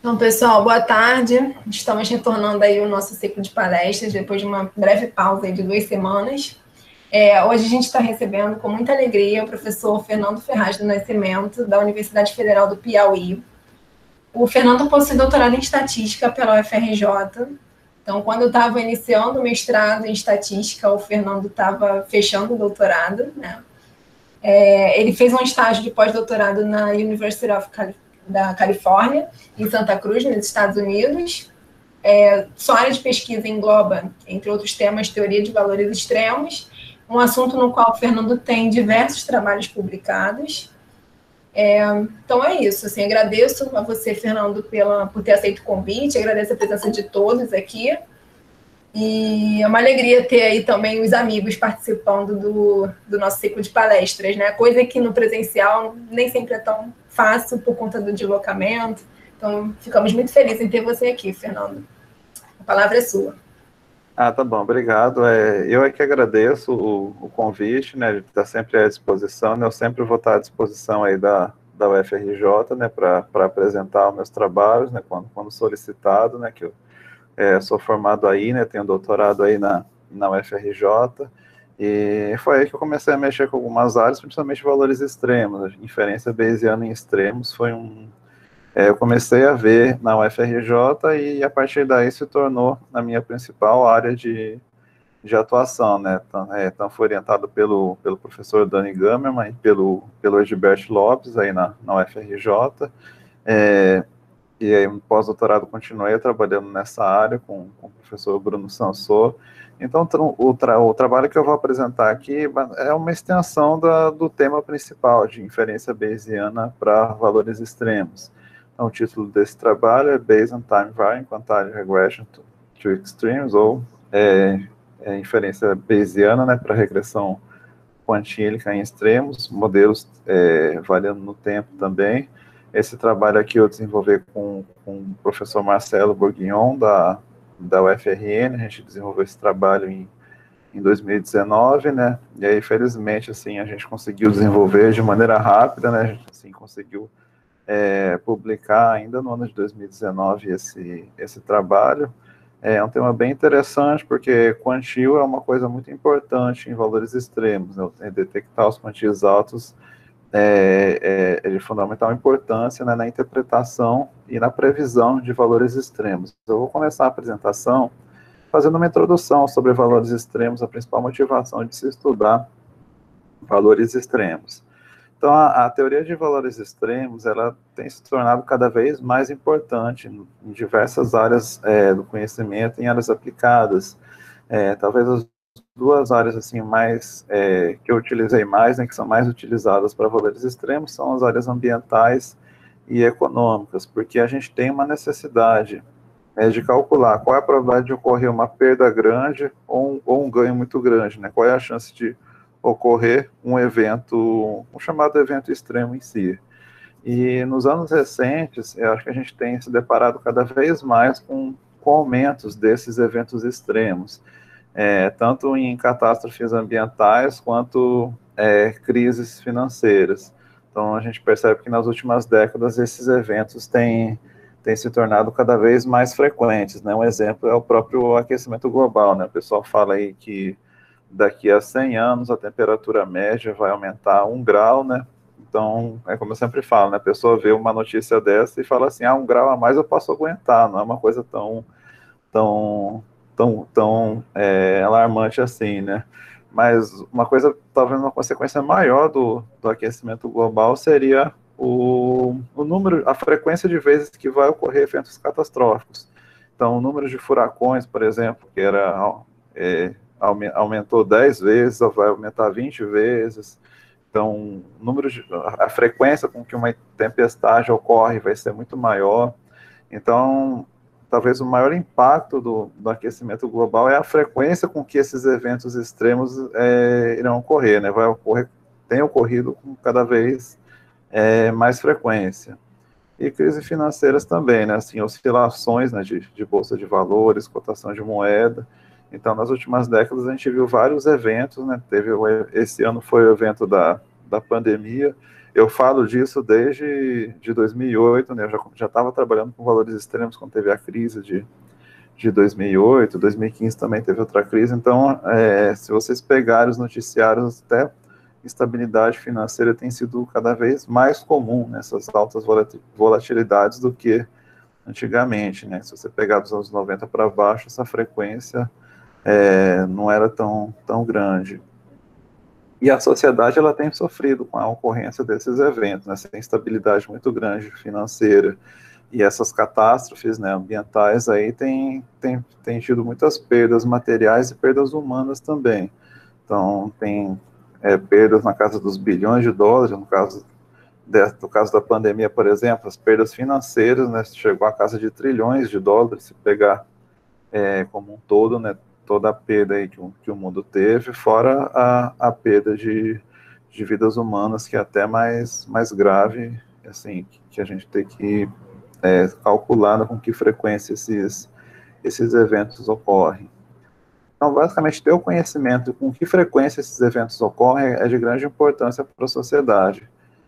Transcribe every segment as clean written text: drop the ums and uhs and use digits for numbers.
Então, pessoal, boa tarde. Estamos retornando aí o nosso ciclo de palestras, depois de uma breve pausa de 2 semanas. Hoje a gente está recebendo com muita alegria o professor Fernando Ferraz do Nascimento, da Universidade Federal do Piauí. O Fernando possui doutorado em estatística pela UFRJ. Então, quando eu estava iniciando o mestrado em estatística, o Fernando estava fechando o doutorado, né? Ele fez um estágio de pós-doutorado na University of da Califórnia, em Santa Cruz, nos Estados Unidos. Sua área de pesquisa engloba, entre outros temas, teoria de valores extremos, um assunto no qual o Fernando tem diversos trabalhos publicados. Então é isso, assim, agradeço a você, Fernando, por ter aceito o convite, agradeço a presença de todos aqui, e é uma alegria ter aí também os amigos participando do nosso ciclo de palestras, né? Coisa que no presencial nem sempre é tão fácil por conta do deslocamento. Então, ficamos muito felizes em ter você aqui, Fernando. A palavra é sua. Tá bom, obrigado. Eu é que agradeço o convite, né? Ele está sempre à disposição, né? Eu sempre vou estar à disposição aí da UFRJ, né? Para apresentar os meus trabalhos, né? Quando solicitado, né? Que eu sou formado aí, né? Tenho doutorado aí na UFRJ. E foi aí que eu comecei a mexer com algumas áreas, principalmente valores extremos. A inferência bayesiana em extremos foi eu comecei a ver na UFRJ e a partir daí se tornou a minha principal área de atuação, né? Então foi orientado pelo professor Dani Gamerman e pelo Egberto Lopes aí na UFRJ. E aí, no pós-doutorado, continuei trabalhando nessa área com o professor Bruno Sansô. Então, o trabalho que eu vou apresentar aqui é uma extensão do tema principal de inferência bayesiana para valores extremos. Então, o título desse trabalho é Bayesian Time Varying Quantile Regression to Extremes, ou inferência bayesiana, né, para regressão quantílica em extremos, modelos variando no tempo também. Esse trabalho aqui eu desenvolvi com o professor Marcelo Bourguignon, da UFRN. A gente desenvolveu esse trabalho em 2019, né? E aí, felizmente, assim, a gente conseguiu desenvolver de maneira rápida, né? A gente, assim, conseguiu publicar ainda no ano de 2019 esse trabalho. É um tema bem interessante, porque quantil é uma coisa muito importante em valores extremos, né? Detectar os quantis altos é de fundamental importância, né, na interpretação e na previsão de valores extremos. Eu vou começar a apresentação fazendo uma introdução sobre valores extremos, a principal motivação de se estudar valores extremos. Então, a teoria de valores extremos, ela tem se tornado cada vez mais importante em diversas áreas do conhecimento, em áreas aplicadas. Talvez as duas áreas assim mais que eu utilizei mais, né, que são mais utilizadas para valores extremos, são as áreas ambientais e econômicas, porque a gente tem uma necessidade de calcular qual é a probabilidade de ocorrer uma perda grande ou um ganho muito grande, né? Qual é a chance de ocorrer um evento, um chamado evento extremo em si. E nos anos recentes, eu acho que a gente tem se deparado cada vez mais com aumentos desses eventos extremos, tanto em catástrofes ambientais quanto crises financeiras. Então, a gente percebe que nas últimas décadas esses eventos têm se tornado cada vez mais frequentes, né? Um exemplo é o próprio aquecimento global, né? O pessoal fala aí que daqui a 100 anos a temperatura média vai aumentar 1 grau, né? Então, como eu sempre falo, né? A pessoa vê uma notícia dessa e fala assim, 1 grau a mais eu posso aguentar, não é uma coisa tão alarmante assim, né? Mas uma coisa, talvez uma consequência maior do aquecimento global seria o número, a frequência de vezes que vai ocorrer eventos catastróficos. Então, o número de furacões, por exemplo, que aumentou 10 vezes, ou vai aumentar 20 vezes. Então, a frequência com que uma tempestade ocorre vai ser muito maior. Então, talvez o maior impacto do aquecimento global é a frequência com que esses eventos extremos irão ocorrer, né? Tem ocorrido com cada vez mais frequência. E crises financeiras também, né? Assim, oscilações, né, de bolsa de valores, cotação de moeda. Então, nas últimas décadas, a gente viu vários eventos, né? Esse ano foi o evento da pandemia, Eu falo disso desde de 2008, né? Eu já estava trabalhando com valores extremos quando teve a crise de 2008, 2015 também teve outra crise. Então, se vocês pegarem os noticiários, até instabilidade financeira tem sido cada vez mais comum nessas altas volatilidades do que antigamente, né? Se você pegar dos anos 90 para baixo, essa frequência não era tão grande. E a sociedade ela tem sofrido com a ocorrência desses eventos, né? Essa instabilidade muito grande financeira e essas catástrofes, né, ambientais aí tem tido muitas perdas materiais e perdas humanas também. Então tem perdas na casa dos bilhões de dólares, no caso da pandemia, por exemplo, as perdas financeiras, né, chegou à casa de trilhões de dólares, se pegar como um todo, né, toda a perda aí que o mundo teve, fora a perda de vidas humanas, que é até mais grave, assim, que a gente tem que calcular com que frequência esses eventos ocorrem. Então, basicamente, ter o conhecimento com que frequência esses eventos ocorrem é de grande importância para a sociedade.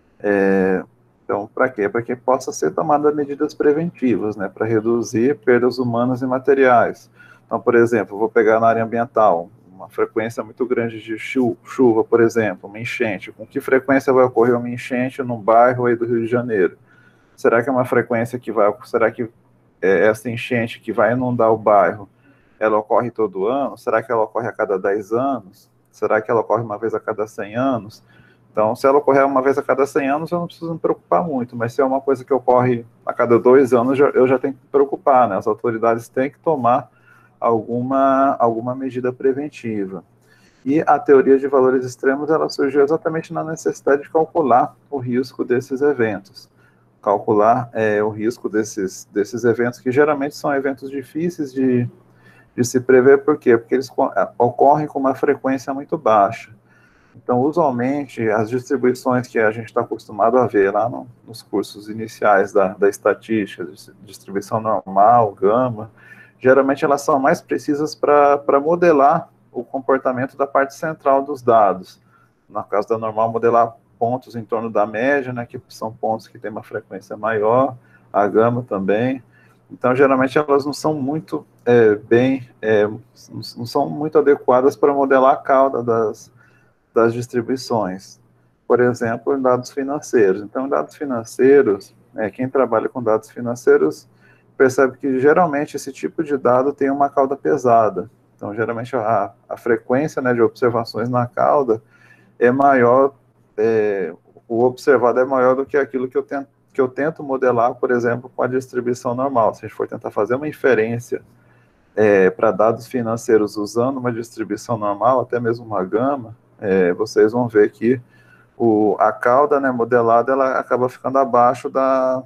Então, para quê? Para que possa ser tomada medidas preventivas, né, para reduzir perdas humanas e materiais. Então, por exemplo, vou pegar na área ambiental, uma frequência muito grande de chuva, por exemplo, uma enchente. Com que frequência vai ocorrer uma enchente num bairro aí do Rio de Janeiro? Será que é uma frequência que vai... Será que essa enchente que vai inundar o bairro, ela ocorre todo ano? Será que ela ocorre a cada 10 anos? Será que ela ocorre uma vez a cada 100 anos? Então, se ela ocorrer uma vez a cada 100 anos, eu não preciso me preocupar muito, mas se é uma coisa que ocorre a cada 2 anos, eu já tenho que me preocupar, né? As autoridades têm que tomar alguma medida preventiva. E a teoria de valores extremos, ela surgiu exatamente na necessidade de calcular o risco desses eventos. Calcular o risco desses eventos, que geralmente são eventos difíceis de se prever. Por quê? Porque eles ocorrem com uma frequência muito baixa. Então, usualmente, as distribuições que a gente está acostumado a ver lá nos cursos iniciais da estatística, distribuição normal, gama, geralmente elas são mais precisas para modelar o comportamento da parte central dos dados. No caso da normal, modelar pontos em torno da média, né, que são pontos que têm uma frequência maior, a gama também. Então, geralmente, elas não são muito não são muito adequadas para modelar a cauda das distribuições. Por exemplo, em dados financeiros. Então, em dados financeiros, quem trabalha com dados financeiros percebe que, geralmente, esse tipo de dado tem uma cauda pesada. Então, geralmente, a frequência, né, de observações na cauda é maior, o observado é maior do que aquilo que eu tento modelar, por exemplo, com a distribuição normal. Se a gente for tentar fazer uma inferência para dados financeiros usando uma distribuição normal, até mesmo uma gama, vocês vão ver que a cauda, né, modelada, ela acaba ficando abaixo da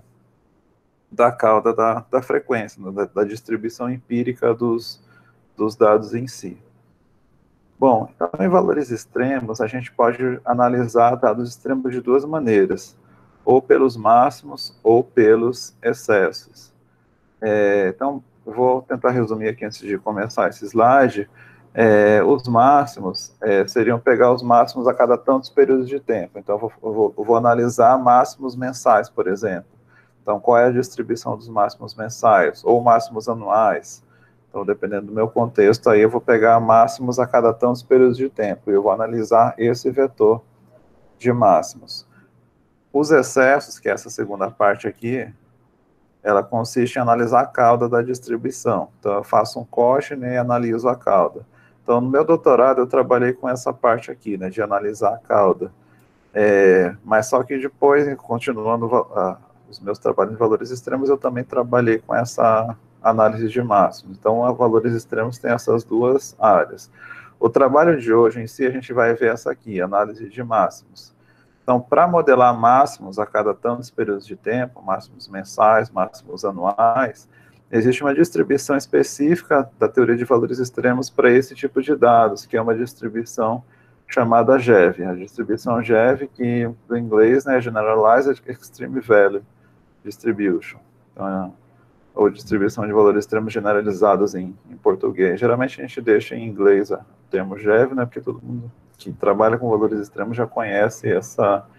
cauda da frequência, né, da distribuição empírica dos dados em si. Bom, então, em valores extremos, a gente pode analisar dados extremos de duas maneiras, ou pelos máximos ou pelos excessos. Então, vou tentar resumir aqui antes de começar esse slide. Os máximos seriam pegar os máximos a cada tantos períodos de tempo. Então, eu vou analisar máximos mensais, por exemplo. Então, qual é a distribuição dos máximos mensais, ou máximos anuais? Então, dependendo do meu contexto, aí eu vou pegar máximos a cada tantos períodos de tempo, e eu vou analisar esse vetor de máximos. Os excessos, que é essa segunda parte aqui, ela consiste em analisar a cauda da distribuição. Então, eu faço um coche, né, e analiso a cauda. Então, no meu doutorado, eu trabalhei com essa parte aqui, né, de analisar a cauda. Mas só que depois, continuando os meus trabalhos em valores extremos, eu também trabalhei com essa análise de máximos. Então, a valores extremos tem essas duas áreas. O trabalho de hoje em si, a gente vai ver essa aqui, análise de máximos. Então, para modelar máximos a cada tantos períodos de tempo, máximos mensais, máximos anuais, existe uma distribuição específica da teoria de valores extremos para esse tipo de dados, que é uma distribuição chamada GEV. A distribuição GEV, que do inglês, né, Generalized Extreme Value Distribution. Então, ou distribuição de valores extremos generalizados em português. Geralmente a gente deixa em inglês o termo GEV, né, porque todo mundo que trabalha com valores extremos já conhece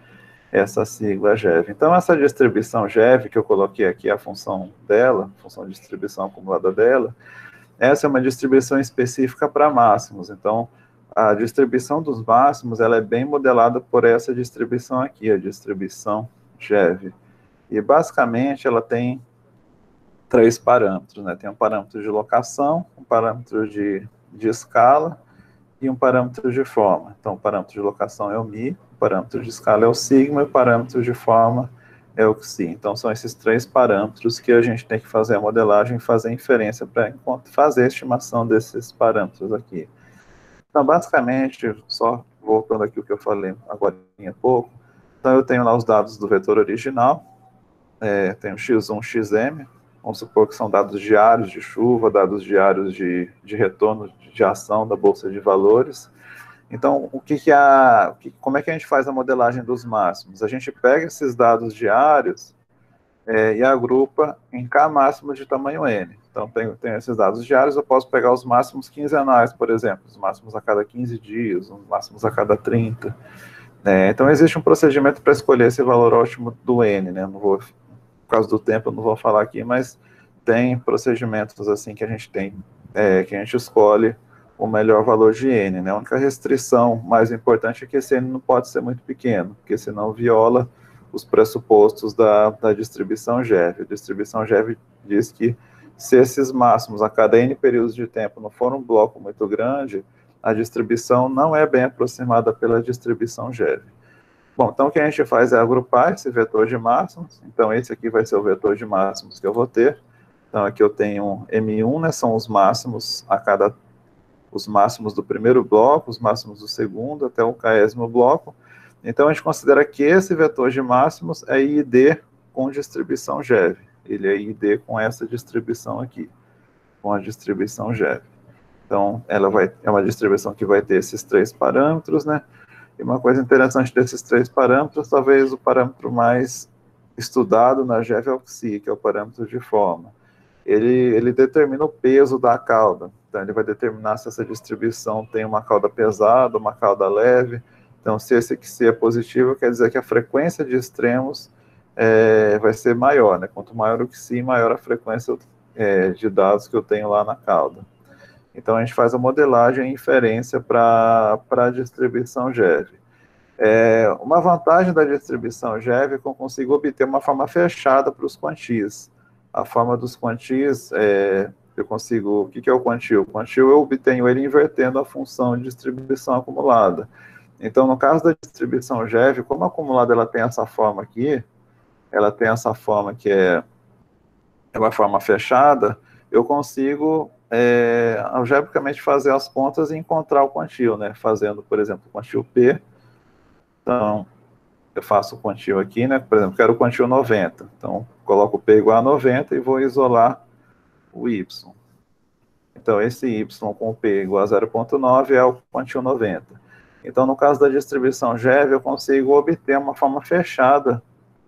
essa sigla GEV. Então, essa distribuição GEV, que eu coloquei aqui a função dela, função de distribuição acumulada dela, essa é uma distribuição específica para máximos. Então, a distribuição dos máximos, ela é bem modelada por essa distribuição aqui, a distribuição GEV. E, basicamente, ela tem 3 parâmetros, né? Tem um parâmetro de locação, um parâmetro de escala e um parâmetro de forma. Então, o parâmetro de locação é o mi, o parâmetro de escala é o sigma e o parâmetro de forma é o xi. Então, são esses 3 parâmetros que a gente tem que fazer a modelagem e fazer a inferência para fazer a estimação desses parâmetros aqui. Então, basicamente, só voltando aqui o que eu falei agora há pouco, então eu tenho lá os dados do vetor original, tenho x1, xm, vamos supor que são dados diários de chuva, dados diários de retorno de ação da Bolsa de Valores. Então, como é que a gente faz a modelagem dos máximos? A gente pega esses dados diários e agrupa em K máximos de tamanho N. Então, tenho esses dados diários, eu posso pegar os máximos quinzenais, por exemplo, os máximos a cada 15 dias, os máximos a cada 30. Então, existe um procedimento para escolher esse valor ótimo do N, né? Não vou, por causa do tempo, eu não vou falar aqui, mas tem procedimentos assim que a gente tem, que a gente escolhe o melhor valor de N, né? A única restrição mais importante é que esse N não pode ser muito pequeno, porque senão viola os pressupostos da distribuição GEV. A distribuição GEV diz que se esses máximos a cada N períodos de tempo não for um bloco muito grande, a distribuição não é bem aproximada pela distribuição GEV. Bom, então o que a gente faz é agrupar esse vetor de máximos. Então esse aqui vai ser o vetor de máximos que eu vou ter. Então aqui eu tenho M1, né, são os máximos os máximos do primeiro bloco, os máximos do segundo, até o késimo bloco. Então a gente considera que esse vetor de máximos é ID com distribuição GEV. Ele é ID com essa distribuição aqui, com a distribuição GEV. Então é uma distribuição que vai ter esses 3 parâmetros, né? E uma coisa interessante desses 3 parâmetros, talvez o parâmetro mais estudado na GEV é o xi, que é o parâmetro de forma. Ele determina o peso da cauda. Então, ele vai determinar se essa distribuição tem uma cauda pesada, uma cauda leve. Então, se esse xi é positivo, quer dizer que a frequência de extremos vai ser maior, né? Quanto maior o xi, maior a frequência de dados que eu tenho lá na cauda. Então, a gente faz a modelagem e inferência para a distribuição GEV. Uma vantagem da distribuição GEV é que eu consigo obter uma forma fechada para os quantis. A forma dos quantis, eu consigo... O que é o quantil? O quantil eu obtenho ele invertendo a função de distribuição acumulada. Então, no caso da distribuição GEV, como a acumulada ela tem essa forma aqui, ela tem essa forma que é uma forma fechada, eu consigo algebricamente fazer as contas e encontrar o quantil, né? Fazendo, por exemplo, o quantil P. Então, eu faço o quantil aqui, né? Por exemplo, quero o quantil 90. Então, coloco o P igual a 90 e vou isolar o Y. Então, esse Y com o P igual a 0,9 é o quantil 90. Então, no caso da distribuição GEV, eu consigo obter uma forma fechada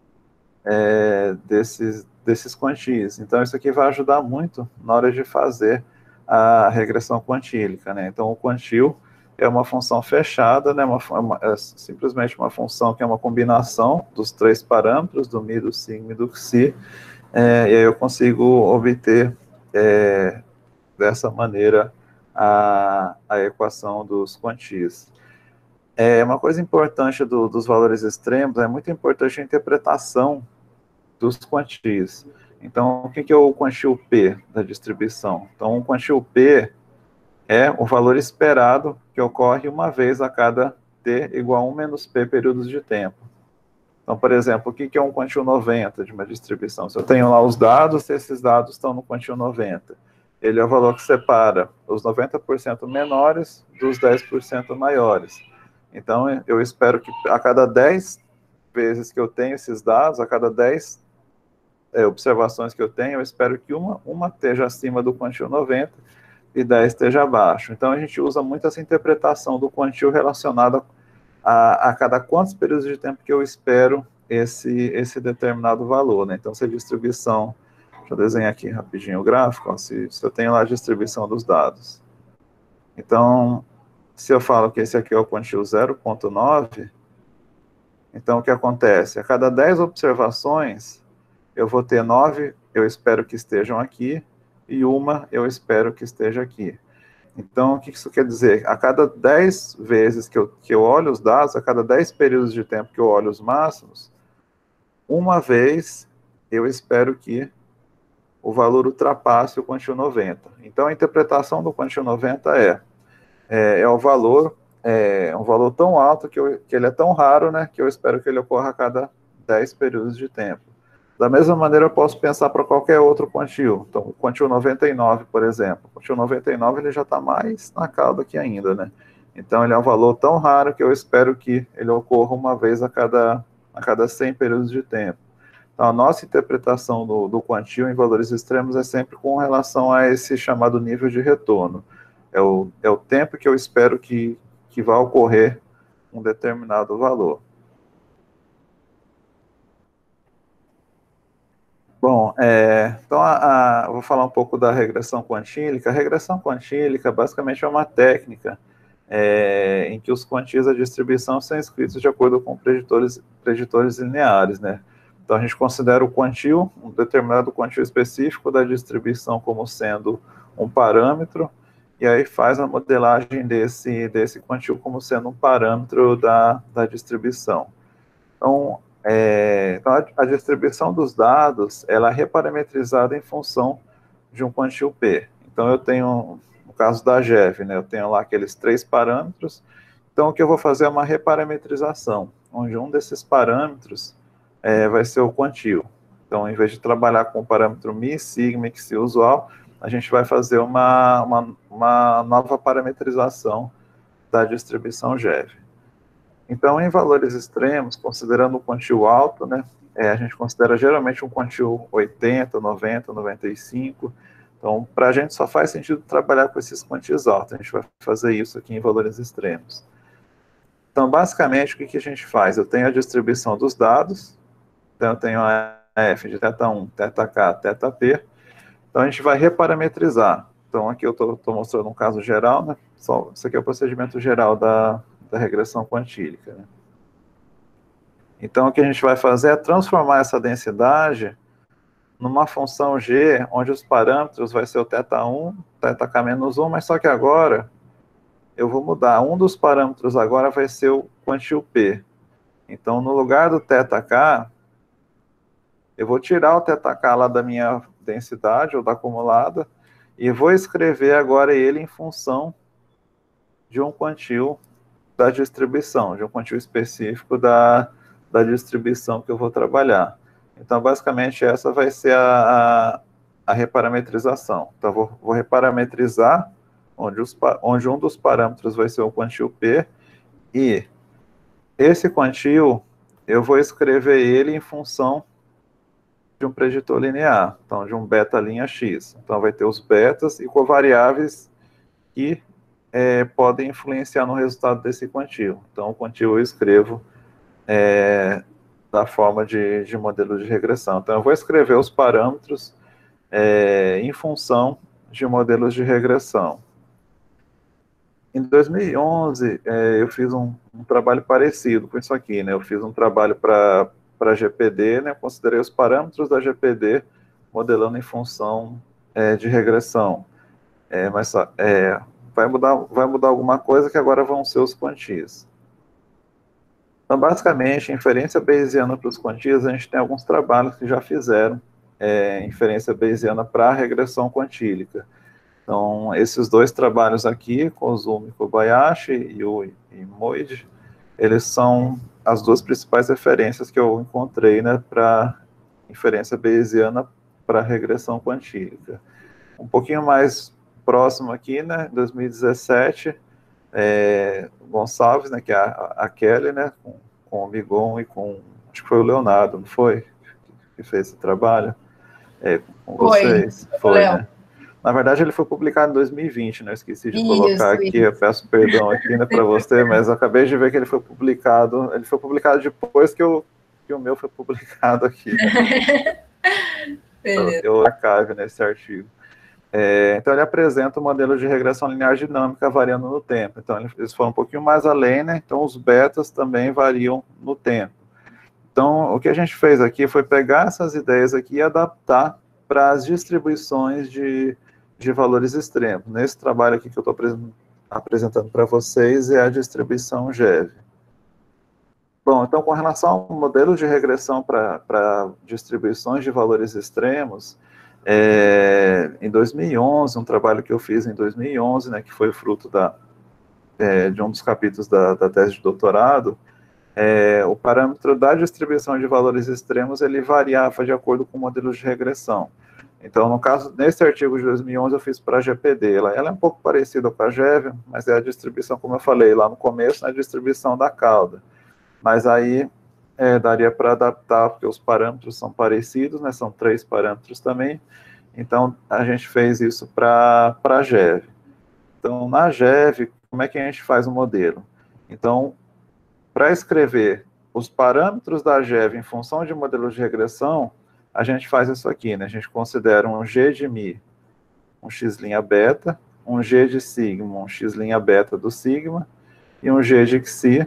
desses quantis. Então, isso aqui vai ajudar muito na hora de fazer a regressão quantílica, né? Então, o quantil é uma função fechada, né? É simplesmente uma função que é uma combinação dos 3 parâmetros, do mi, do sigma e do xi, e aí eu consigo obter dessa maneira a equação dos quantis. Uma coisa importante dos valores extremos, é muito importante a interpretação dos quantis. Então, o que é o quantil P da distribuição? Então, o quantil P é o valor esperado que ocorre uma vez a cada t igual a 1 menos p períodos de tempo. Então, por exemplo, o que é um quantil 90 de uma distribuição? Se eu tenho lá os dados, se esses dados estão no quantil 90, ele é o valor que separa os 90% menores dos 10% maiores. Então, eu espero que a cada 10 vezes que eu tenho esses dados, a cada 10 observações que eu tenho, eu espero que uma esteja acima do quantil 90 e 10 esteja abaixo. Então, a gente usa muito essa interpretação do quantil relacionada a cada quantos períodos de tempo que eu espero esse determinado valor, né? Então, se a distribuição... Deixa eu desenhar aqui rapidinho o gráfico, ó, se eu tenho lá a distribuição dos dados. Então, se eu falo que esse aqui é o quantil 0,9, Então, o que acontece? A cada 10 observações, eu vou ter 9, eu espero que estejam aqui, e uma eu espero que esteja aqui. Então, o que isso quer dizer? A cada 10 vezes que eu olho os dados, a cada 10 períodos de tempo que eu olho os máximos, uma vez eu espero que o valor ultrapasse o quantio 90. Então, a interpretação do quantio 90 é o valor, um valor tão alto que ele é tão raro, né, que eu espero que ele ocorra a cada 10 períodos de tempo. Da mesma maneira, eu posso pensar para qualquer outro quantio. Então, o quantio 99, por exemplo. O quantio 99 ele já está mais na cauda aqui ainda, né? Então, ele é um valor tão raro que eu espero que ele ocorra uma vez a cada 100 períodos de tempo. Então, a nossa interpretação do quantio em valores extremos é sempre com relação a esse chamado nível de retorno. É o tempo que eu espero que vai ocorrer um determinado valor. Bom, então vou falar um pouco da regressão quantílica. A regressão quantílica basicamente é uma técnica em que os quantios da distribuição são escritos de acordo com preditores lineares, né? Então a gente considera o quantio, um determinado quantio específico da distribuição como sendo um parâmetro, e aí faz a modelagem desse quantio como sendo um parâmetro da distribuição. Então, a distribuição dos dados, ela é reparametrizada em função de um quantio P. Então, eu tenho, no caso da GEV, né, eu tenho lá aqueles 3 parâmetros. Então, o que eu vou fazer é uma reparametrização, onde um desses parâmetros vai ser o quantio. Então, em vez de trabalhar com o parâmetro μ, sigma e xi usual, a gente vai fazer uma nova parametrização da distribuição GEV. Então, em valores extremos, considerando um quantio alto, né, a gente considera geralmente um quantio 80, 90, 95. Então, para a gente só faz sentido trabalhar com esses quantios altos. A gente vai fazer isso aqui em valores extremos. Então, basicamente, o que a gente faz? Eu tenho a distribuição dos dados. Então, eu tenho a f de θ1, θk, θp. Então, a gente vai reparametrizar. Então, aqui eu estou mostrando um caso geral, né? Isso aqui é o procedimento geral da regressão quantílica, né? Então, o que a gente vai fazer é transformar essa densidade numa função g, onde os parâmetros vai ser o θ1, θk-1, mas só que agora eu vou mudar. Um dos parâmetros agora vai ser o quantio P. Então, no lugar do θk, eu vou tirar o θk lá da minha densidade, ou da acumulada, e vou escrever agora ele em função de um quantio da distribuição, de um quantio específico da distribuição que eu vou trabalhar. Então, basicamente, essa vai ser a reparametrização. Então, vou reparametrizar, onde um dos parâmetros vai ser o quantio P, e esse quantio, eu vou escrever ele em função de um preditor linear, então, de um beta' x. Então, vai ter os betas e covariáveis que podem influenciar no resultado desse quantio. Então, o quantio eu escrevo da forma de modelo de regressão. Então, eu vou escrever os parâmetros em função de modelos de regressão. Em 2011, eu fiz um trabalho parecido com isso aqui, né? Eu fiz um trabalho para GPD, né? Considerei os parâmetros da GPD modelando em função de regressão. Mas vai mudar alguma coisa que agora vão ser os quantios. Então, basicamente, inferência bayesiana para os quantios, a gente tem alguns trabalhos que já fizeram inferência bayesiana para a regressão quantílica. Então, esses 2 trabalhos aqui, Kozumi Kobayashi e Moide, eles são as 2 principais referências que eu encontrei, né, para inferência bayesiana para regressão quantílica. Um pouquinho mais próximo aqui, né, 2017, Gonçalves, né, que é a Kelly, né, com o Migon e acho que foi o Leonardo, não foi? Que fez esse trabalho com vocês. Foi, né? Na verdade, ele foi publicado em 2020, né? Eu esqueci de colocar aqui, eu peço perdão aqui, né, para você, mas eu acabei de ver que ele foi publicado depois que o meu foi publicado aqui. Né? Eu arquivo nesse artigo. Então, ele apresenta o modelo de regressão linear dinâmica variando no tempo. Então, eles foram um pouquinho mais além, né? Então, os betas também variam no tempo. Então, o que a gente fez aqui foi pegar essas ideias aqui e adaptar para as distribuições de valores extremos. Nesse trabalho aqui que eu estou apresentando para vocês é a distribuição GEV. Bom, então, com relação ao modelo de regressão para distribuições de valores extremos, em 2011, um trabalho que eu fiz em 2011, né, que foi fruto de um dos capítulos da tese de doutorado, o parâmetro da distribuição de valores extremos, ele variava de acordo com modelos de regressão. Então, no caso, nesse artigo de 2011, eu fiz para a GPD. Ela é um pouco parecida com a GEV, mas é a distribuição, como eu falei lá no começo, a distribuição da cauda. Mas aí daria para adaptar, porque os parâmetros são parecidos, né? São 3 parâmetros também. Então, a gente fez isso para a GEV. Então, na GEV, como é que a gente faz o modelo? Então, para escrever os parâmetros da GEV em função de modelos de regressão, a gente faz isso aqui, né? A gente considera um G de Mi, um x' beta, um G de sigma, um x' beta do sigma, e um G de xi,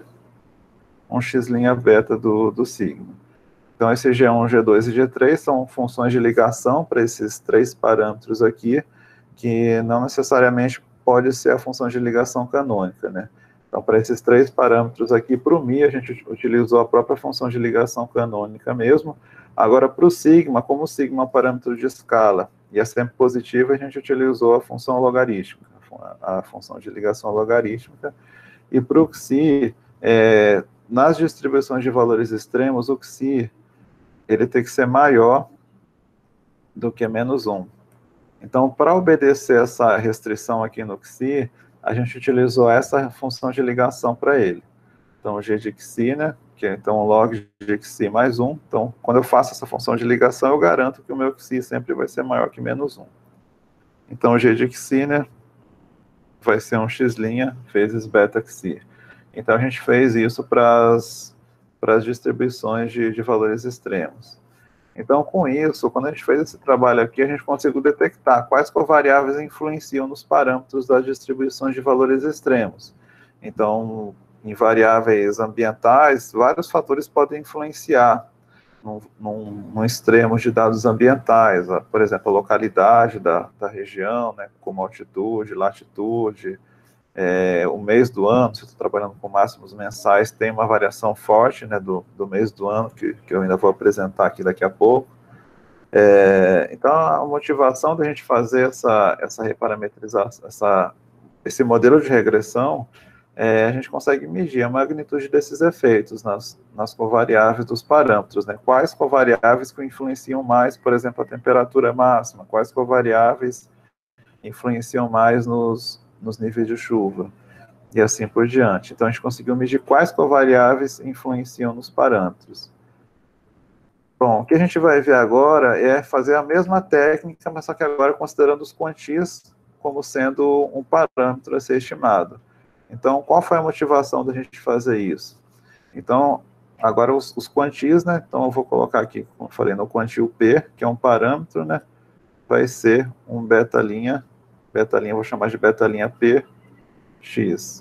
um x' beta do sigma. Então, esse G1, G2 e G3 são funções de ligação para esses 3 parâmetros aqui, que não necessariamente pode ser a função de ligação canônica, né? Então, para esses 3 parâmetros aqui, para o Mi, a gente utilizou a própria função de ligação canônica mesmo. Agora, para o sigma, como o sigma é um parâmetro de escala e é sempre positivo, a gente utilizou a função logarítmica, a função de ligação logarítmica. E para o xi, nas distribuições de valores extremos, o xi ele tem que ser maior do que -1. Então, para obedecer essa restrição aqui no xi, a gente utilizou essa função de ligação para ele. Então, g de xi, né, que é então log de xi mais 1. Então, quando eu faço essa função de ligação, eu garanto que o meu xi sempre vai ser maior que -1. Então, g de xi, né, vai ser um x' vezes beta xi. Então, a gente fez isso para as distribuições de valores extremos. Então, com isso, quando a gente fez esse trabalho aqui, a gente conseguiu detectar quais covariáveis influenciam nos parâmetros das distribuições de valores extremos. Então, em variáveis ambientais, vários fatores podem influenciar num extremo de dados ambientais, por exemplo, a localidade da região, né, como altitude, latitude, o mês do ano, se eu estou trabalhando com máximos mensais, tem uma variação forte, né, do mês do ano, que eu ainda vou apresentar aqui daqui a pouco. Então, a motivação da gente fazer essa reparametrização, esse modelo de regressão, a gente consegue medir a magnitude desses efeitos nas covariáveis dos parâmetros, né? Quais covariáveis que influenciam mais, por exemplo, a temperatura máxima, quais covariáveis influenciam mais nos níveis de chuva, e assim por diante. Então, a gente conseguiu medir quais covariáveis influenciam nos parâmetros. Bom, o que a gente vai ver agora é fazer a mesma técnica, mas só que agora considerando os quantis como sendo um parâmetro a ser estimado. Então, qual foi a motivação da gente fazer isso? Então, agora os quantis, né? Então, eu vou colocar aqui, como eu falei, no quantil P, que é um parâmetro, né? Vai ser um beta-linha, vou chamar de beta-linha Px.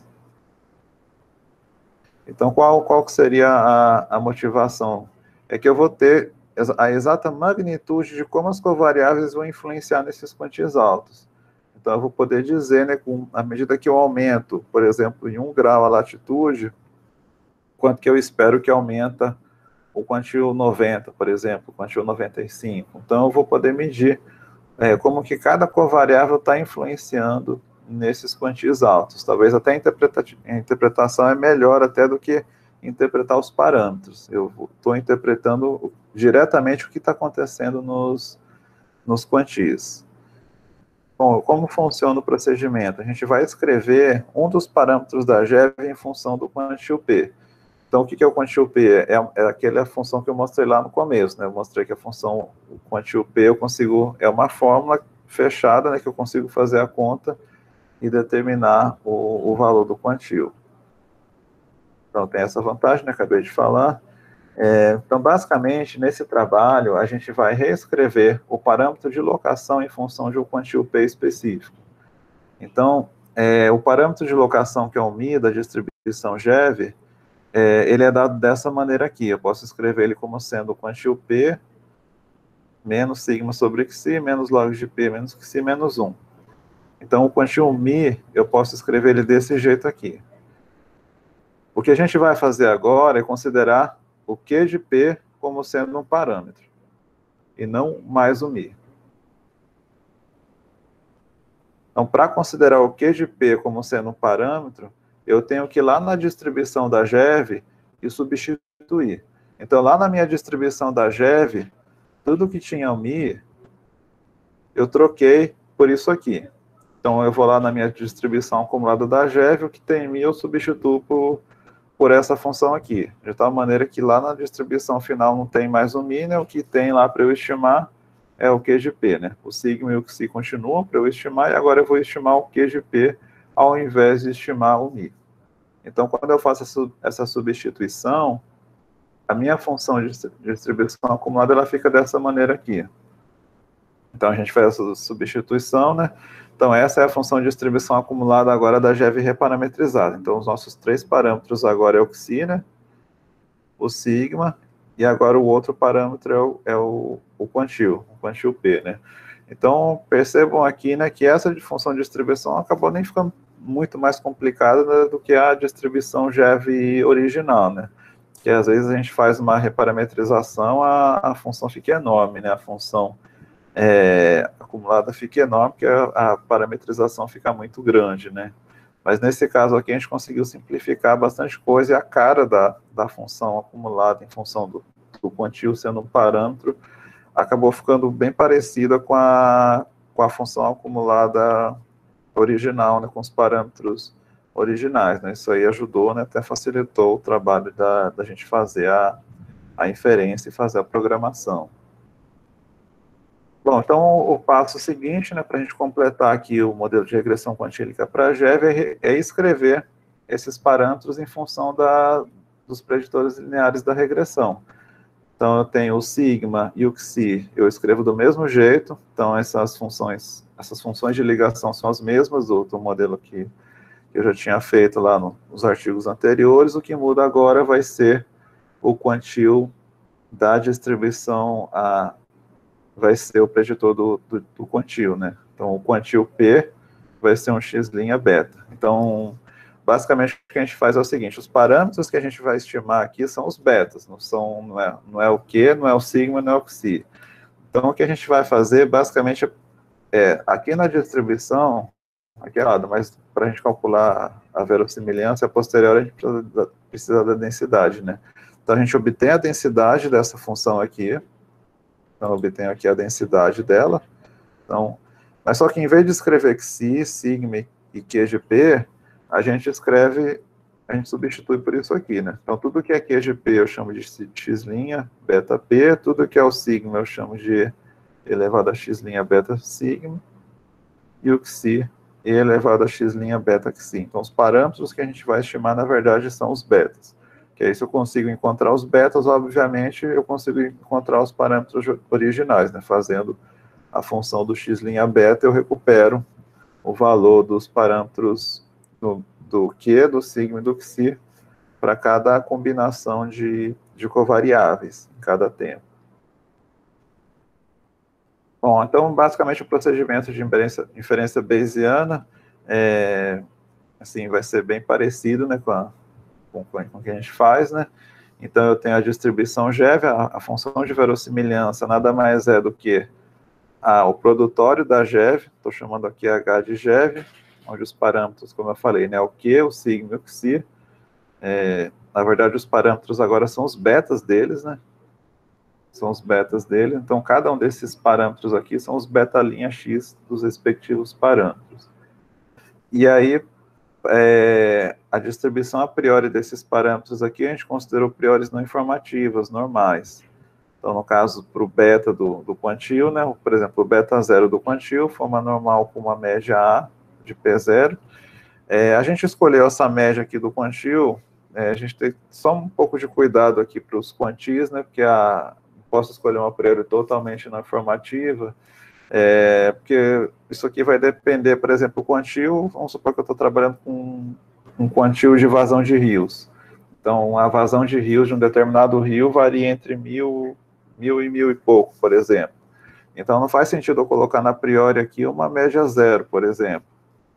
Então, qual que seria a motivação? É que eu vou ter a exata magnitude de como as covariáveis vão influenciar nesses quantis altos. Então, eu vou poder dizer, né, à medida que eu aumento, por exemplo, em 1 grau a latitude, quanto que eu espero que aumenta o quantil 90, por exemplo, o quantil 95. Então, eu vou poder medir como que cada covariável está influenciando nesses quantis altos. Talvez até a interpretação é melhor até do que interpretar os parâmetros. Eu estou interpretando diretamente o que está acontecendo nos quantis. Bom, como funciona o procedimento? A gente vai escrever um dos parâmetros da GEV em função do quantil P. Então, o que é o quantil P? É aquela função que eu mostrei lá no começo, né? Eu mostrei que a função, o quantil P, é uma fórmula fechada, né, que eu consigo fazer a conta e determinar o valor do quantil. Então, tem essa vantagem, né, acabei de falar. Então, basicamente, nesse trabalho, a gente vai reescrever o parâmetro de locação em função de um quantil P específico. Então, o parâmetro de locação, que é o Mi da distribuição GEV, ele é dado dessa maneira aqui. Eu posso escrever ele como sendo o quantil P menos sigma sobre xi, menos log de P menos xi, menos 1. Então, o quantil mi, eu posso escrever ele desse jeito aqui. O que a gente vai fazer agora é considerar o Q de P como sendo um parâmetro, e não mais o mi. Então, para considerar o Q de P como sendo um parâmetro, eu tenho que ir lá na distribuição da GeV e substituir. Então, lá na minha distribuição da GeV, tudo que tinha o mi, eu troquei por isso aqui. Então, eu vou lá na minha distribuição acumulada da GeV, o que tem mi eu substituo por essa função aqui. De tal maneira que lá na distribuição final não tem mais o mi, né? O que tem lá para eu estimar é o Q de P, né? O sigma e o xi continuam para eu estimar, e agora eu vou estimar o Q de P ao invés de estimar o mi. Então, quando eu faço essa substituição, a minha função de distribuição acumulada, ela fica dessa maneira aqui. Então, a gente faz essa substituição, né? Então, essa é a função de distribuição acumulada agora da GeV reparametrizada. Então, os nossos 3 parâmetros agora é o xi, né? O sigma, e agora o outro parâmetro é o quantil P, né? Então, percebam aqui, né, que essa função de distribuição acabou nem ficando muito mais complicada, né, do que a distribuição GeV original, né? Que às vezes a gente faz uma reparametrização, a função fica enorme, né? A função acumulada fica enorme, porque a parametrização fica muito grande, né? Mas nesse caso aqui a gente conseguiu simplificar bastante coisa, e a cara da função acumulada em função do quantil sendo um parâmetro acabou ficando bem parecida com a função acumulada original, né, com os parâmetros originais, né? Isso aí ajudou, né, até facilitou o trabalho da gente fazer a inferência e fazer a programação. Bom, então o passo seguinte, né, para a gente completar aqui o modelo de regressão quantílica para a GeV é escrever esses parâmetros em função dos preditores lineares da regressão. Então eu tenho o sigma e o xi, eu escrevo do mesmo jeito. Então essas funções de ligação são as mesmas do modelo que eu já tinha feito lá nos artigos anteriores. O que muda agora vai ser o quantil da distribuição vai ser o preditor do quantil, né? Então, o quantil P vai ser um x' beta. Então, basicamente, o que a gente faz é o seguinte: os parâmetros que a gente vai estimar aqui são os betas, não é o Q, não é o sigma, não é o xi. Então, o que a gente vai fazer, basicamente, aqui na distribuição, aqui é lado, mas para a gente calcular a verossimilhança, a posterior a gente precisa da densidade, né? Então, a gente obtém a densidade dessa função aqui. Então, eu obtenho aqui a densidade dela. Então, mas só que em vez de escrever xi, sigma e q de p, a gente substitui por isso aqui, né? Então, tudo que é q de p eu chamo de x' beta p, tudo que é o sigma eu chamo de e elevado a x' beta sigma, e o xi e elevado a x' beta xi. Então, os parâmetros que a gente vai estimar, na verdade, são os betas. Que aí, se eu consigo encontrar os betas, obviamente, eu consigo encontrar os parâmetros originais, né? Fazendo a função do x' beta, eu recupero o valor dos parâmetros do Q, do sigma e do xi para cada combinação de covariáveis em cada tempo. Bom, então, basicamente, o procedimento de inferência bayesiana assim, vai ser bem parecido, né, com o que a gente faz, né? Então, eu tenho a distribuição GeV, a função de verossimilhança nada mais é do que o produtório da GeV, estou chamando aqui H de GeV, onde os parâmetros, como eu falei, né, o Q, o sigma e o xi. Na verdade, os parâmetros agora são os betas deles, né? São os betas dele. Então, cada um desses parâmetros aqui são os beta' x dos respectivos parâmetros. E aí, a distribuição a priori desses parâmetros aqui, a gente considerou priores não informativas, normais. Então, no caso, para o beta do quantil, né, por exemplo, o beta 0 do quantil, forma normal com uma média A de P0. A gente escolheu essa média aqui do quantil, a gente tem só um pouco de cuidado aqui para os quantis, né, porque posso escolher uma priori totalmente não informativa, porque isso aqui vai depender, por exemplo, o quantil, vamos supor que eu estou trabalhando com um quantil de vazão de rios. Então, a vazão de rios de um determinado rio varia entre 1.000 e 1.000 e pouco, por exemplo. Então, não faz sentido eu colocar na priori aqui uma média zero, por exemplo.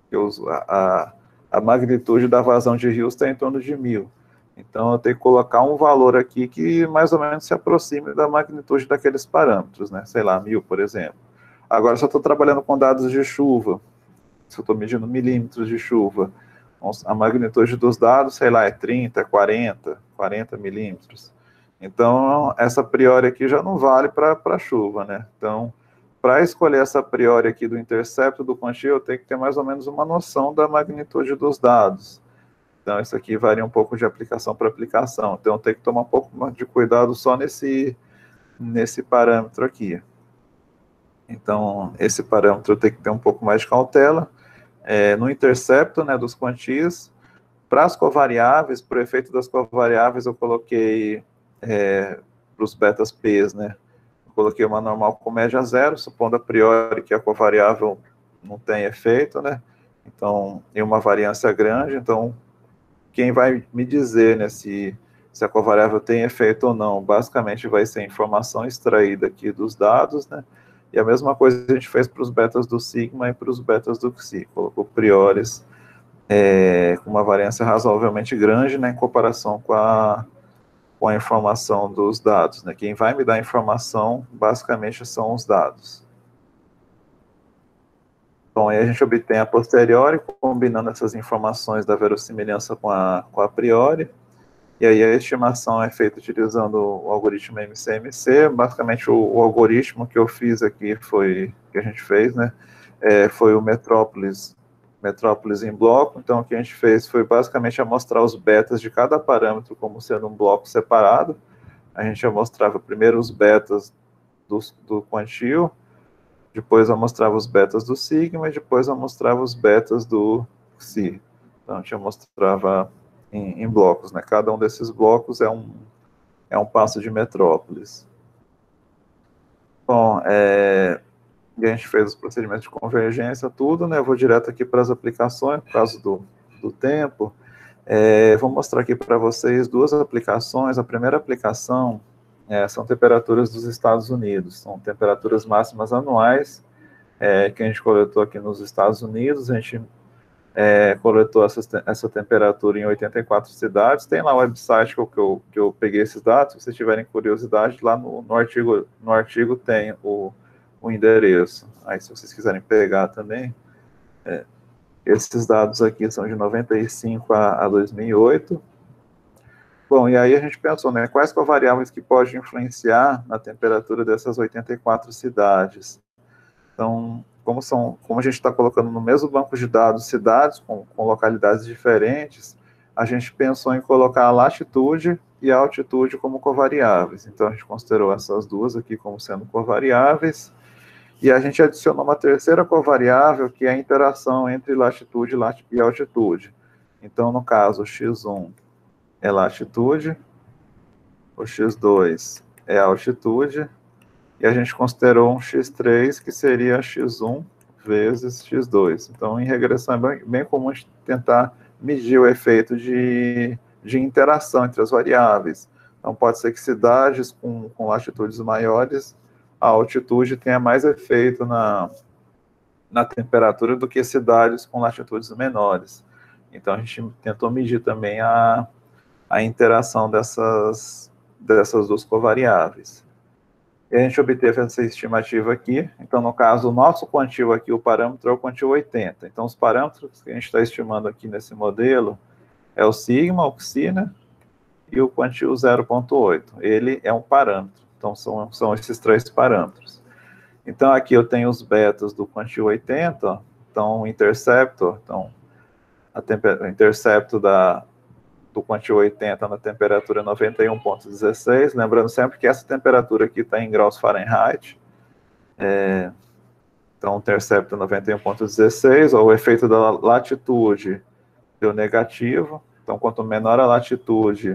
A magnitude da vazão de rios está em torno de 1.000. Então, eu tenho que colocar um valor aqui que mais ou menos se aproxime da magnitude daqueles parâmetros, né? Sei lá, 1.000, por exemplo. Agora, se eu estou trabalhando com dados de chuva, se eu estou medindo milímetros de chuva, a magnitude dos dados, sei lá, é 30, 40 milímetros. Então, essa priori aqui já não vale para chuva, né? Então, para escolher essa priori aqui do intercepto do quantio, eu tenho que ter mais ou menos uma noção da magnitude dos dados. Então, isso aqui varia um pouco de aplicação para aplicação. Então, eu tenho que tomar um pouco de cuidado só nesse parâmetro aqui. Então, esse parâmetro eu tenho que ter um pouco mais de cautela. No intercepto, né, dos quantios, para as covariáveis, por efeito das covariáveis, eu coloquei para os betas P's, né? Eu coloquei uma normal com média zero, supondo a priori que a covariável não tem efeito, né? Então, em uma variância grande, então, quem vai me dizer, né, se a covariável tem efeito ou não, basicamente vai ser a informação extraída aqui dos dados, né? E a mesma coisa a gente fez para os betas do sigma e para os betas do xi, colocou priores com uma variância razoavelmente grande, né, em comparação com a informação dos dados, né? Quem vai me dar a informação, basicamente, são os dados. Bom, aí a gente obtém a posteriori, combinando essas informações da verossimilhança com a priori, e aí a estimação é feita utilizando o algoritmo MCMC. Basicamente, o algoritmo que eu fiz aqui que a gente fez, né, foi o Metrópolis em bloco. Então, o que a gente fez foi basicamente mostrar os betas de cada parâmetro como sendo um bloco separado. A gente já mostrava primeiro os betas do quantio, depois eu mostrava os betas do sigma, e depois eu mostrava os betas do xi. Então, a gente já mostrava em blocos, né? Cada um desses blocos é um passo de Metrópolis. Bom, e a gente fez os procedimentos de convergência, tudo, né? Eu vou direto aqui para as aplicações, por causa do tempo. Vou mostrar aqui para vocês duas aplicações. A primeira aplicação são temperaturas dos Estados Unidos, são temperaturas máximas anuais que a gente coletou aqui nos Estados Unidos. A gente coletou essa temperatura em 84 cidades. Tem lá o website que eu peguei esses dados. Se vocês tiverem curiosidade, lá no artigo tem o endereço. Aí, se vocês quiserem pegar também, esses dados aqui são de 95 a 2008. Bom, e aí a gente pensou, né, quais covariáveis que podem influenciar na temperatura dessas 84 cidades. Então, como a gente está colocando no mesmo banco de dados cidades com localidades diferentes, a gente pensou em colocar a latitude e a altitude como covariáveis. Então, a gente considerou essas duas aqui como sendo covariáveis, e a gente adicionou uma terceira covariável, que é a interação entre latitude e altitude. Então, no caso, o x1 é latitude, o x2 é altitude, e a gente considerou um x3, que seria x1 vezes x2. Então, em regressão, é bem comum a gente tentar medir o efeito de interação entre as variáveis. Então, pode ser que cidades com latitudes maiores, a altitude tenha mais efeito na temperatura do que cidades com latitudes menores. Então, a gente tentou medir também a interação dessas duas covariáveis. E a gente obteve essa estimativa aqui. Então, no caso, o nosso quantio aqui, o parâmetro é o quantio 80. Então, os parâmetros que a gente está estimando aqui nesse modelo é o sigma, o xi, né, e o quantio 0,8. Ele é um parâmetro. Então, são esses três parâmetros. Então, aqui eu tenho os betas do quantio 80. Ó. Então, o intercepto, o intercepto do quantio 80 na temperatura 91,16, lembrando sempre que essa temperatura aqui está em graus Fahrenheit, então o intercepto 91,16, o efeito da latitude deu negativo, então quanto menor a latitude,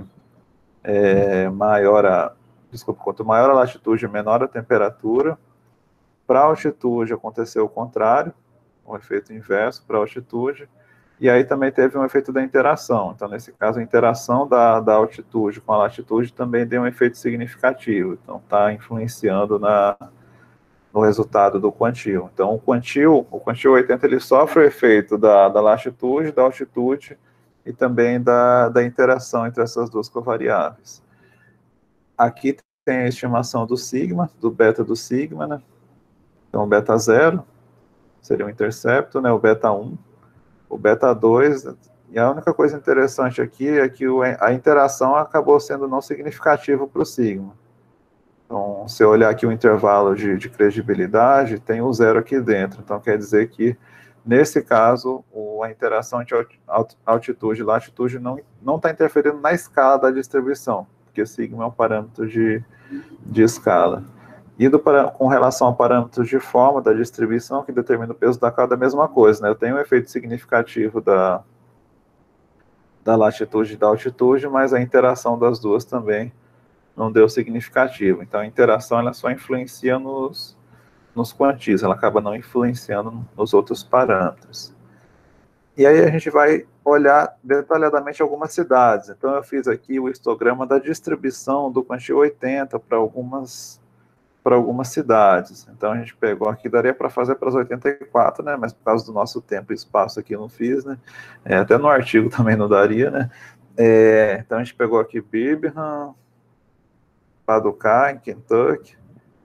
quanto maior a latitude, menor a temperatura. Para a altitude aconteceu o contrário, o efeito inverso para a altitude, E aí também teve um efeito da interação. Então, nesse caso, a interação da altitude com a latitude também deu um efeito significativo. Então, está influenciando no resultado do quantile. Então, o quantile 80, ele sofre o efeito da latitude, da altitude e também da interação entre essas duas covariáveis. Aqui tem a estimação do sigma, do beta do sigma, né? Então, o beta 0 seria o intercepto, né? O beta 1, o beta 2, e a única coisa interessante aqui é que a interação acabou sendo não significativa para o sigma. Então, se eu olhar aqui o intervalo de credibilidade, tem o 0 aqui dentro. Então, quer dizer que, nesse caso, a interação entre altitude e latitude não está interferindo na escala da distribuição, porque sigma é um parâmetro de escala. E com relação ao parâmetro de forma da distribuição, que determina o peso da cauda, é a mesma coisa, né? Eu tenho um efeito significativo da latitude e da altitude, mas a interação das duas também não deu significativo. Então, a interação ela só influencia nos quantis, ela acaba não influenciando nos outros parâmetros. E aí a gente vai olhar detalhadamente algumas cidades. Então, eu fiz aqui o histograma da distribuição do quantile 80 para algumas cidades. Então, a gente pegou aqui, daria para fazer para as 84, né? Mas por causa do nosso tempo e espaço aqui, não fiz, né? Até no artigo também não daria, né? Então, a gente pegou aqui Birmingham, Paducah, em Kentucky,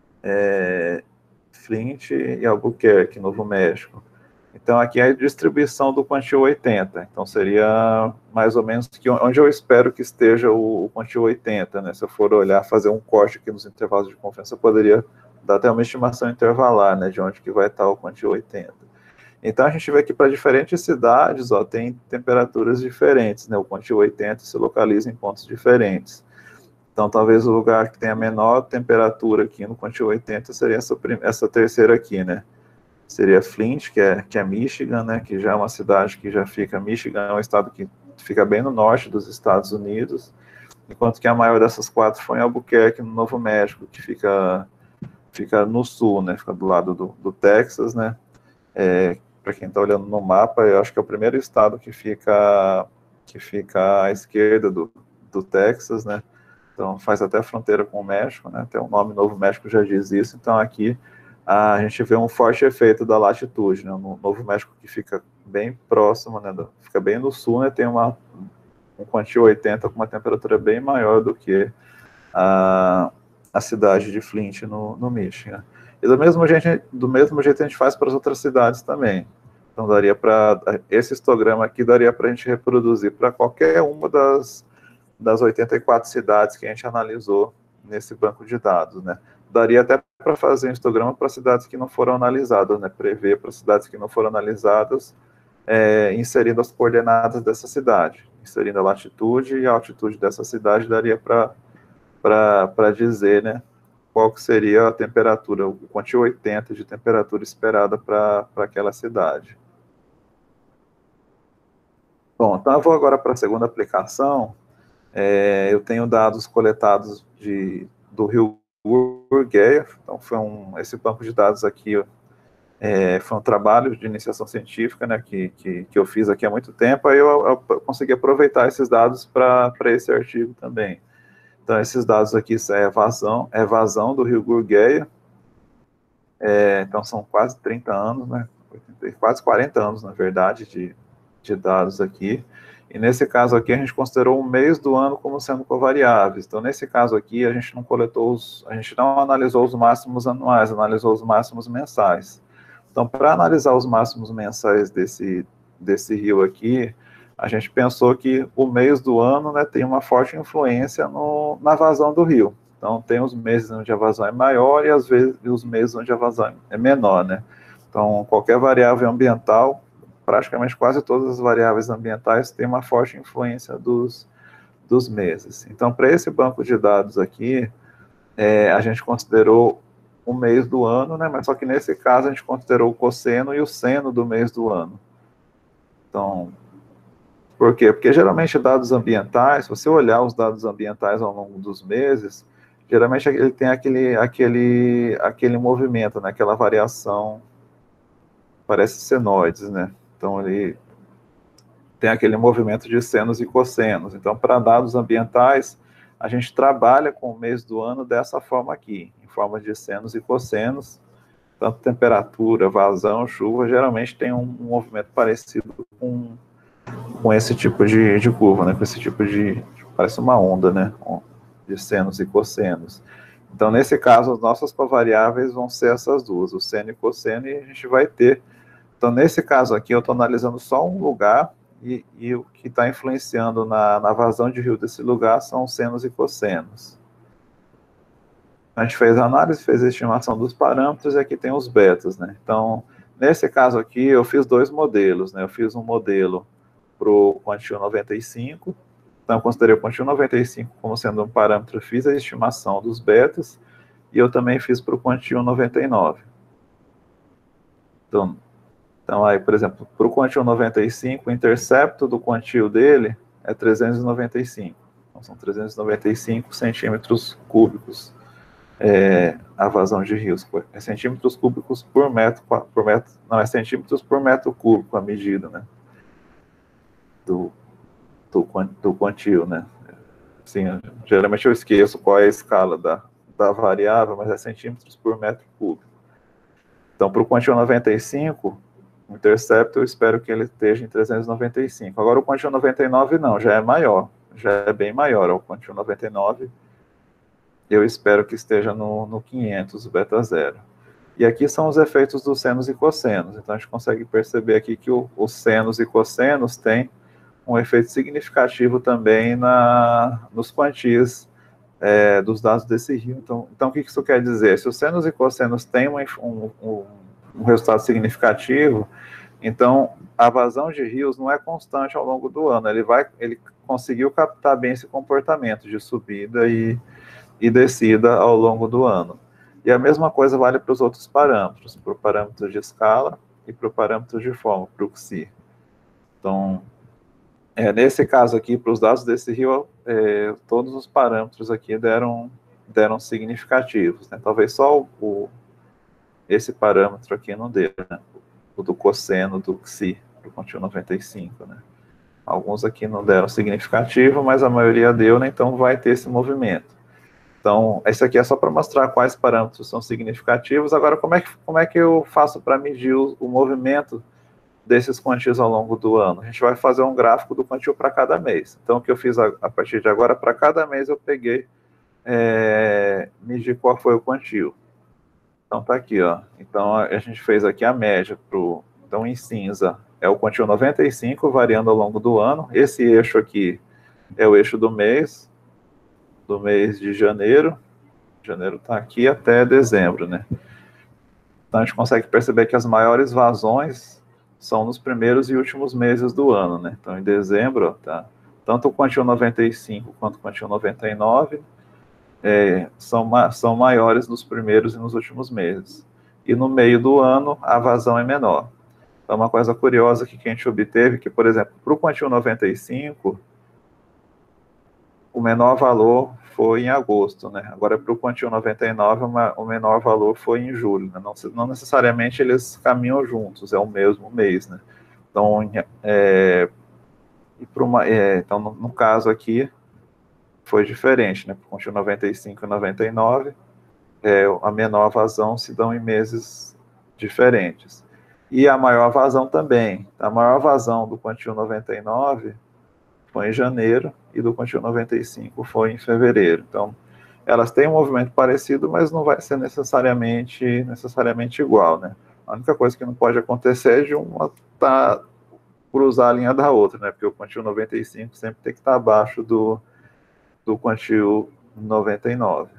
Flint e Albuquerque, Novo México. Então, aqui é a distribuição do quantile 80. Então, seria mais ou menos onde eu espero que esteja o quantile 80, né? Se eu for olhar, fazer um corte aqui nos intervalos de confiança, eu poderia dar até uma estimação intervalar, né? De onde que vai estar o quantile 80. Então, a gente vê que para diferentes cidades, ó, tem temperaturas diferentes, né? O quantile 80 se localiza em pontos diferentes. Então, talvez o lugar que tenha menor temperatura aqui no quantile 80 seria essa terceira aqui, né? Seria Flint, que é Michigan, né? Que já é uma cidade que já fica... Michigan é um estado que fica bem no norte dos Estados Unidos, enquanto que a maior dessas quatro foi em Albuquerque, no Novo México, que fica no sul, né? Fica do lado do Texas, né? Para quem está olhando no mapa, eu acho que é o primeiro estado que fica à esquerda do Texas, né? Então, faz até fronteira com o México, né? Até o nome Novo México já diz isso. Então, aqui a gente vê um forte efeito da latitude, né? No Novo México, que fica bem próximo, né? Fica bem no sul, né? Tem um quantile 80 com uma temperatura bem maior do que a cidade de Flint, no Michigan. E do mesmo jeito a gente faz para as outras cidades também. Então, daria para... Esse histograma aqui daria para a gente reproduzir para qualquer uma das 84 cidades que a gente analisou nesse banco de dados, né? Daria até para fazer um histograma para cidades que não foram analisadas, né? Prever para cidades que não foram analisadas, inserindo as coordenadas dessa cidade, inserindo a latitude e a altitude dessa cidade, daria para dizer, né, qual que seria a temperatura, o quantile 80 de temperatura esperada para aquela cidade. Bom, então eu vou agora para a segunda aplicação. Eu tenho dados coletados do Rio Gurgueia. Então, esse banco de dados aqui foi um trabalho de iniciação científica, né, que eu fiz aqui há muito tempo. Aí eu consegui aproveitar esses dados para esse artigo também. Então, esses dados aqui é vazão do Rio Gurgueia. Então, são quase 30 anos, né, quase 40 anos, na verdade, de dados aqui. E nesse caso aqui, a gente considerou um mês do ano como sendo covariáveis. Então, nesse caso aqui, a gente não analisou os máximos anuais, analisou os máximos mensais. Então, para analisar os máximos mensais desse rio aqui, a gente pensou que o mês do ano, né, tem uma forte influência na vazão do rio. Então, tem os meses onde a vazão é maior e, às vezes, os meses onde a vazão é menor, né? Então, qualquer variável ambiental, praticamente quase todas as variáveis ambientais têm uma forte influência dos meses. Então, para esse banco de dados aqui, a gente considerou o mês do ano, né? Mas só que nesse caso a gente considerou o cosseno e o seno do mês do ano. Então, por quê? Porque geralmente dados ambientais, se você olhar os dados ambientais ao longo dos meses, geralmente ele tem aquele movimento, né? Aquela variação, parece senoides, né? Então, tem aquele movimento de senos e cossenos. Então, para dados ambientais, a gente trabalha com o mês do ano dessa forma aqui, em forma de senos e cossenos, tanto temperatura, vazão, chuva, geralmente tem um movimento parecido com esse tipo de curva, né? Com esse tipo parece uma onda, né? De senos e cossenos. Então, nesse caso, as nossas covariáveis vão ser essas duas, o seno e cosseno, e a gente vai ter. Então, nesse caso aqui, eu estou analisando só um lugar, e o que está influenciando na vazão de rio desse lugar são os senos e cossenos. A gente fez a análise, fez a estimação dos parâmetros, e aqui tem os betas, né? Então, nesse caso aqui, eu fiz dois modelos, né? Eu fiz um modelo para o Quantile 95, então eu considerei o Quantile 95 como sendo um parâmetro, fiz a estimação dos betas, e eu também fiz para o Quantile 99. Então, aí, por exemplo, para o Quantile 95, o intercepto do Quantile dele é 395. Então, são 395 centímetros cúbicos a vazão de rios. É centímetros cúbicos por metro, não, é centímetros por metro cúbico a medida, né? Do Quantile, né? Assim, geralmente eu esqueço qual é a escala da variável, mas é centímetros por metro cúbico. Então, para o Quantile 95, o intercepto eu espero que ele esteja em 395. Agora, o Quantile 99 não, já é maior, já é bem maior. O Quantile 99, eu espero que esteja no 500, beta zero. E aqui são os efeitos dos senos e cossenos. Então, a gente consegue perceber aqui que os senos e cossenos têm um efeito significativo também nos quantis dos dados desse rio. Então, o que isso quer dizer? Se os senos e cossenos têm um resultado significativo, então a vazão de rios não é constante ao longo do ano. Ele conseguiu captar bem esse comportamento de subida e descida ao longo do ano. E a mesma coisa vale para os outros parâmetros, para o parâmetro de escala e para o parâmetro de forma, para o XI. Então, nesse caso aqui, para os dados desse rio, todos os parâmetros aqui deram significativos, né? Talvez só esse parâmetro aqui não deu, né? O do cosseno do XI, do Quantile 95, né? Alguns aqui não deram significativo, mas a maioria deu, né? Então vai ter esse movimento. Então, esse aqui é só para mostrar quais parâmetros são significativos. Agora, como é que eu faço para medir o movimento desses quantis ao longo do ano? A gente vai fazer um gráfico do quantile para cada mês. Então, o que eu fiz a partir de agora, para cada mês eu peguei, medir qual foi o quantile. Então, tá aqui, ó. Então, a gente fez aqui a média então, em cinza, é o quantile 95, variando ao longo do ano. Esse eixo aqui é o eixo do mês de janeiro. Janeiro está aqui até dezembro, né? Então, a gente consegue perceber que as maiores vazões são nos primeiros e últimos meses do ano, né? Então, em dezembro, ó, tá? Tanto o Quantile 95 quanto o Quantile 99 são maiores nos primeiros e nos últimos meses. E no meio do ano, a vazão é menor. Então, uma coisa curiosa que a gente obteve, que, por exemplo, para o Quantile 95, o menor valor foi em agosto, né? Agora, para o Quantile 99, o menor valor foi em julho, né? Não necessariamente eles caminham juntos, é o mesmo mês, né? Então, então no caso aqui, foi diferente, né? Para o Quantile 95 e 99, a menor vazão se dão em meses diferentes. E a maior vazão também. A maior vazão do Quantile 99 foi em janeiro, e do Quantile 95 foi em fevereiro. Então, elas têm um movimento parecido, mas não vai ser necessariamente igual, né? A única coisa que não pode acontecer é de uma cruzar a linha da outra, né? Porque o Quantile 95 sempre tem que estar abaixo do Quantile 99.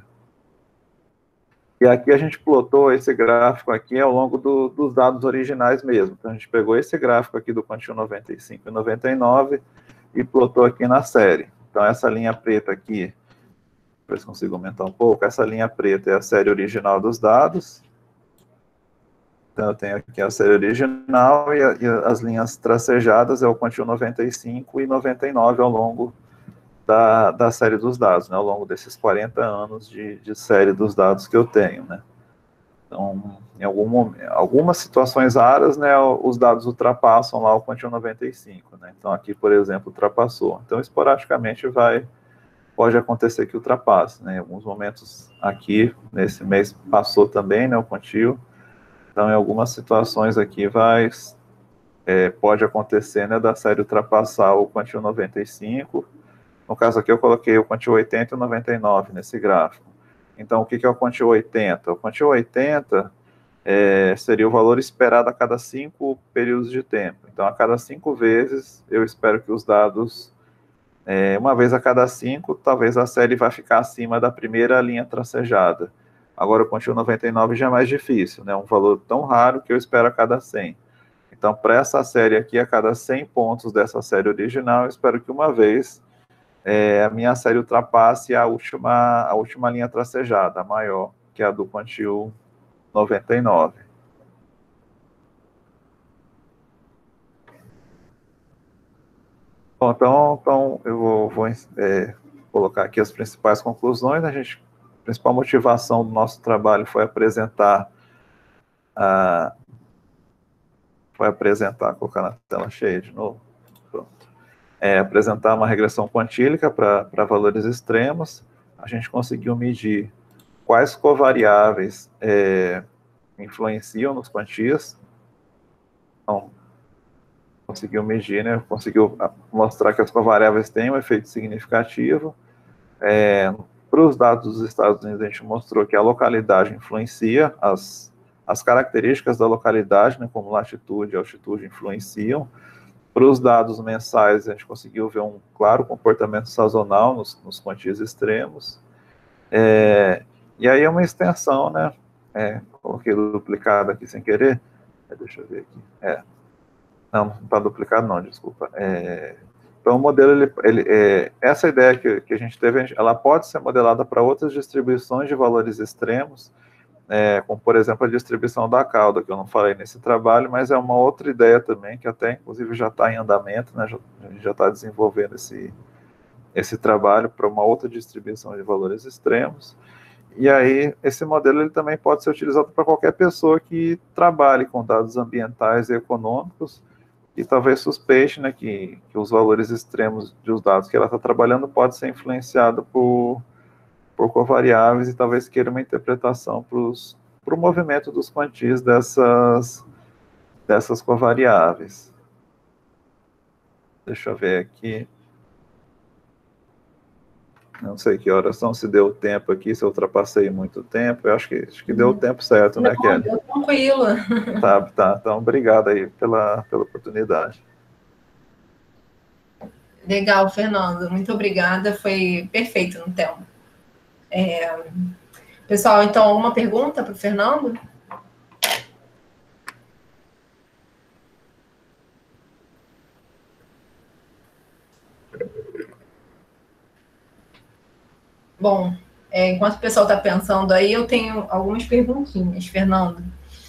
E aqui a gente plotou esse gráfico aqui ao longo dos dados originais mesmo. Então, a gente pegou esse gráfico aqui do Quantile 95 e 99 e plotou aqui na série. Então, essa linha preta aqui, ver se consigo aumentar um pouco, essa linha preta é a série original dos dados. Então, eu tenho aqui a série original e as linhas tracejadas é o Quantile 95 e 99 ao longo da série dos dados, né, ao longo desses 40 anos de série dos dados que eu tenho, né. Então, em algumas situações raras, né, os dados ultrapassam lá o quantio 95, né? Então aqui, por exemplo, ultrapassou. Então esporadicamente pode acontecer que ultrapasse, né? Em alguns momentos aqui, nesse mês passou também, né, o quantio. Então em algumas situações aqui pode acontecer, né, da série ultrapassar o quantio 95. No caso aqui eu coloquei o quantio 80 e o 99 nesse gráfico. Então o que é o quantio 80? O quantio 80 seria o valor esperado a cada 5 períodos de tempo. Então, a cada 5 vezes, eu espero que os dados, uma vez a cada 5, talvez a série vai ficar acima da primeira linha tracejada. Agora, o quantio 99 já é mais difícil, né? Um valor tão raro que eu espero a cada 100. Então, para essa série aqui, a cada 100 pontos dessa série original, eu espero que uma vez a minha série ultrapasse a última linha tracejada, a maior, que é a do quantio 99. Bom, então eu vou colocar aqui as principais conclusões. A principal motivação do nosso trabalho foi apresentar, colocar na tela cheia de novo, pronto. Apresentar uma regressão quantílica para valores extremos. A gente conseguiu medir quais covariáveis influenciam nos quantias. Então, conseguiu medir, né? Conseguiu mostrar que as covariáveis têm um efeito significativo. Para os dados dos Estados Unidos, a gente mostrou que a localidade influencia, as características da localidade, né, como latitude e altitude, influenciam. Para os dados mensais, a gente conseguiu ver um claro comportamento sazonal nos quantias extremos. E aí é uma extensão, né? Coloquei duplicado aqui sem querer. Deixa eu ver aqui. Não está duplicado não, desculpa. Então o modelo, essa ideia que a gente teve, ela pode ser modelada para outras distribuições de valores extremos, como por exemplo a distribuição da cauda, que eu não falei nesse trabalho, mas é uma outra ideia também, que até inclusive já está em andamento, né? A gente já está desenvolvendo esse trabalho para uma outra distribuição de valores extremos. E aí, esse modelo ele também pode ser utilizado para qualquer pessoa que trabalhe com dados ambientais e econômicos, e talvez suspeite, né, que os valores extremos dos dados que ela está trabalhando pode ser influenciado por covariáveis, e talvez queira uma interpretação para o movimento dos quantis dessas covariáveis. Deixa eu ver aqui. Não sei que horas são, se deu tempo aqui, se eu ultrapassei muito tempo. Eu acho que deu o tempo certo, né, Kelly? Deu tranquilo. Tá. Então, obrigado aí pela oportunidade. Legal, Fernando. Muito obrigada. Foi perfeito no tempo. Pessoal, então, alguma pergunta para o Fernando? Bom, enquanto o pessoal está pensando aí, eu tenho algumas perguntinhas, Fernando.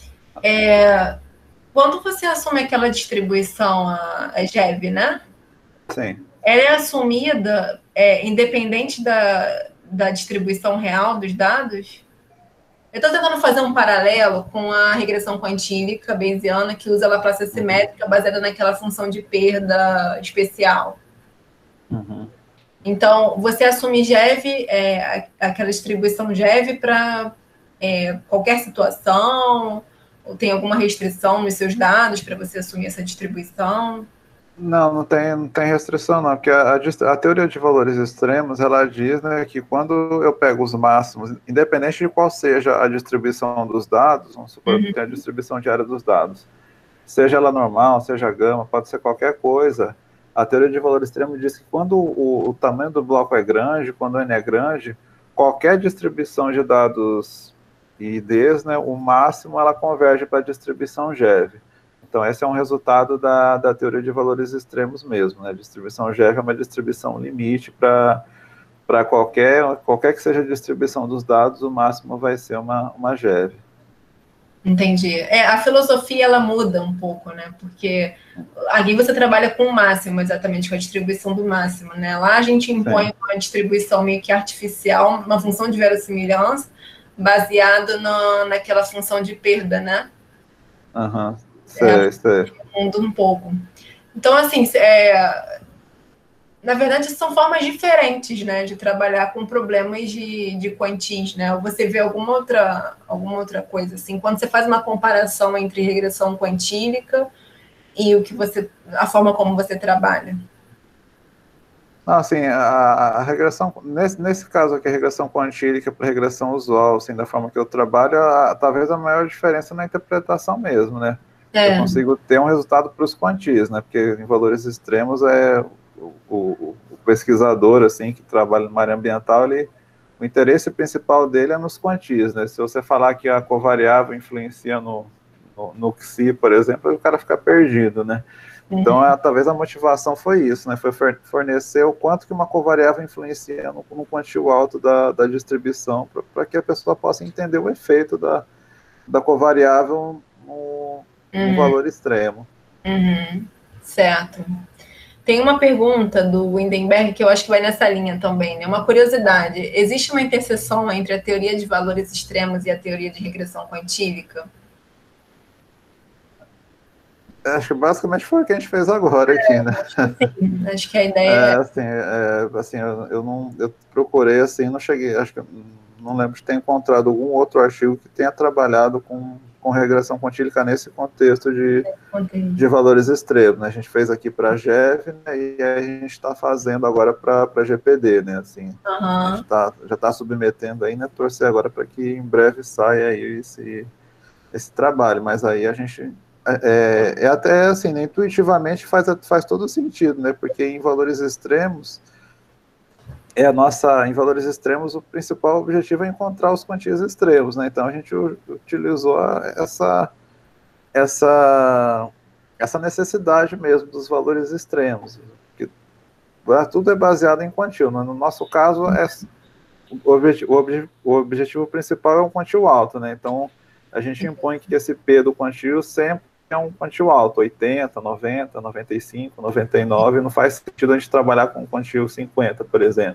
Quando você assume aquela distribuição, a GEV, né? Sim. Ela é assumida independente da distribuição real dos dados? Eu estou tentando fazer um paralelo com a regressão quantílica bayesiana, que usa a Laplace simétrica baseada naquela função de perda especial. Uhum. Então, você assume GEV, aquela distribuição GEV para qualquer situação? Ou tem alguma restrição nos seus dados para você assumir essa distribuição? Não tem restrição não, porque a teoria de valores extremos, ela diz, né, que quando eu pego os máximos, independente de qual seja a distribuição dos dados, vamos supor que tem a distribuição diária dos dados, seja ela normal, seja gama, pode ser qualquer coisa, a teoria de valor extremo diz que quando o tamanho do bloco é grande, quando o N é grande, qualquer distribuição de dados IDs, né, o máximo ela converge para a distribuição GEV. Então, esse é um resultado da teoria de valores extremos mesmo, né? A distribuição GEV é uma distribuição limite para qualquer que seja a distribuição dos dados, o máximo vai ser uma GEV. Entendi. A filosofia, ela muda um pouco, né? Porque aqui você trabalha com o máximo, exatamente, com a distribuição do máximo, né? Lá a gente impõe uma distribuição meio que artificial, uma função de verossimilhança, baseado naquela função de perda, né? Aham, sei. Muda um pouco. Então, assim, na verdade, são formas diferentes, né, de trabalhar com problemas de quantis, né? Ou você vê alguma outra coisa, assim, quando você faz uma comparação entre regressão quantílica e a forma como você trabalha. Não, assim, a regressão, nesse caso aqui, a regressão quantílica para regressão usual, assim, da forma que eu trabalho, talvez a maior diferença na interpretação mesmo, né? Eu consigo ter um resultado para os quantis, né? Porque em valores extremos o pesquisador, assim, que trabalha na área ambiental, o interesse principal dele é nos quantis, né? Se você falar que a covariável influencia no XI, por exemplo, o cara fica perdido, né? Então, talvez a motivação foi isso, né? Foi fornecer o quanto que uma covariável influencia no quantio alto da distribuição, para que a pessoa possa entender o efeito da covariável no valor extremo. Certo. Tem uma pergunta do Windenberg que eu acho que vai nessa linha também, né? Uma curiosidade. Existe uma interseção entre a teoria de valores extremos e a teoria de regressão quantílica? Acho que basicamente foi o que a gente fez agora aqui, né? Acho que a ideia assim, eu procurei, assim, não cheguei, acho que não lembro de ter encontrado algum outro artigo que tenha trabalhado com regressão quantílica nesse contexto de valores extremos, né? A gente fez aqui para a GEV, né, e a gente está fazendo agora para a GPD, né? Assim, a gente já está submetendo aí, né? Torcer agora para que em breve saia aí esse trabalho, mas aí a gente até assim, né, intuitivamente faz todo sentido, né? Porque em valores extremos em valores extremos o principal objetivo é encontrar os quantias extremos, né? Então a gente utilizou essa necessidade mesmo dos valores extremos, que tudo é baseado em quantio. No nosso caso, o objetivo principal é um quantio alto, né? Então a gente impõe que esse P do quantio sempre é um quantio alto, 80, 90, 95, 99, não faz sentido a gente trabalhar com um quantio 50, por exemplo.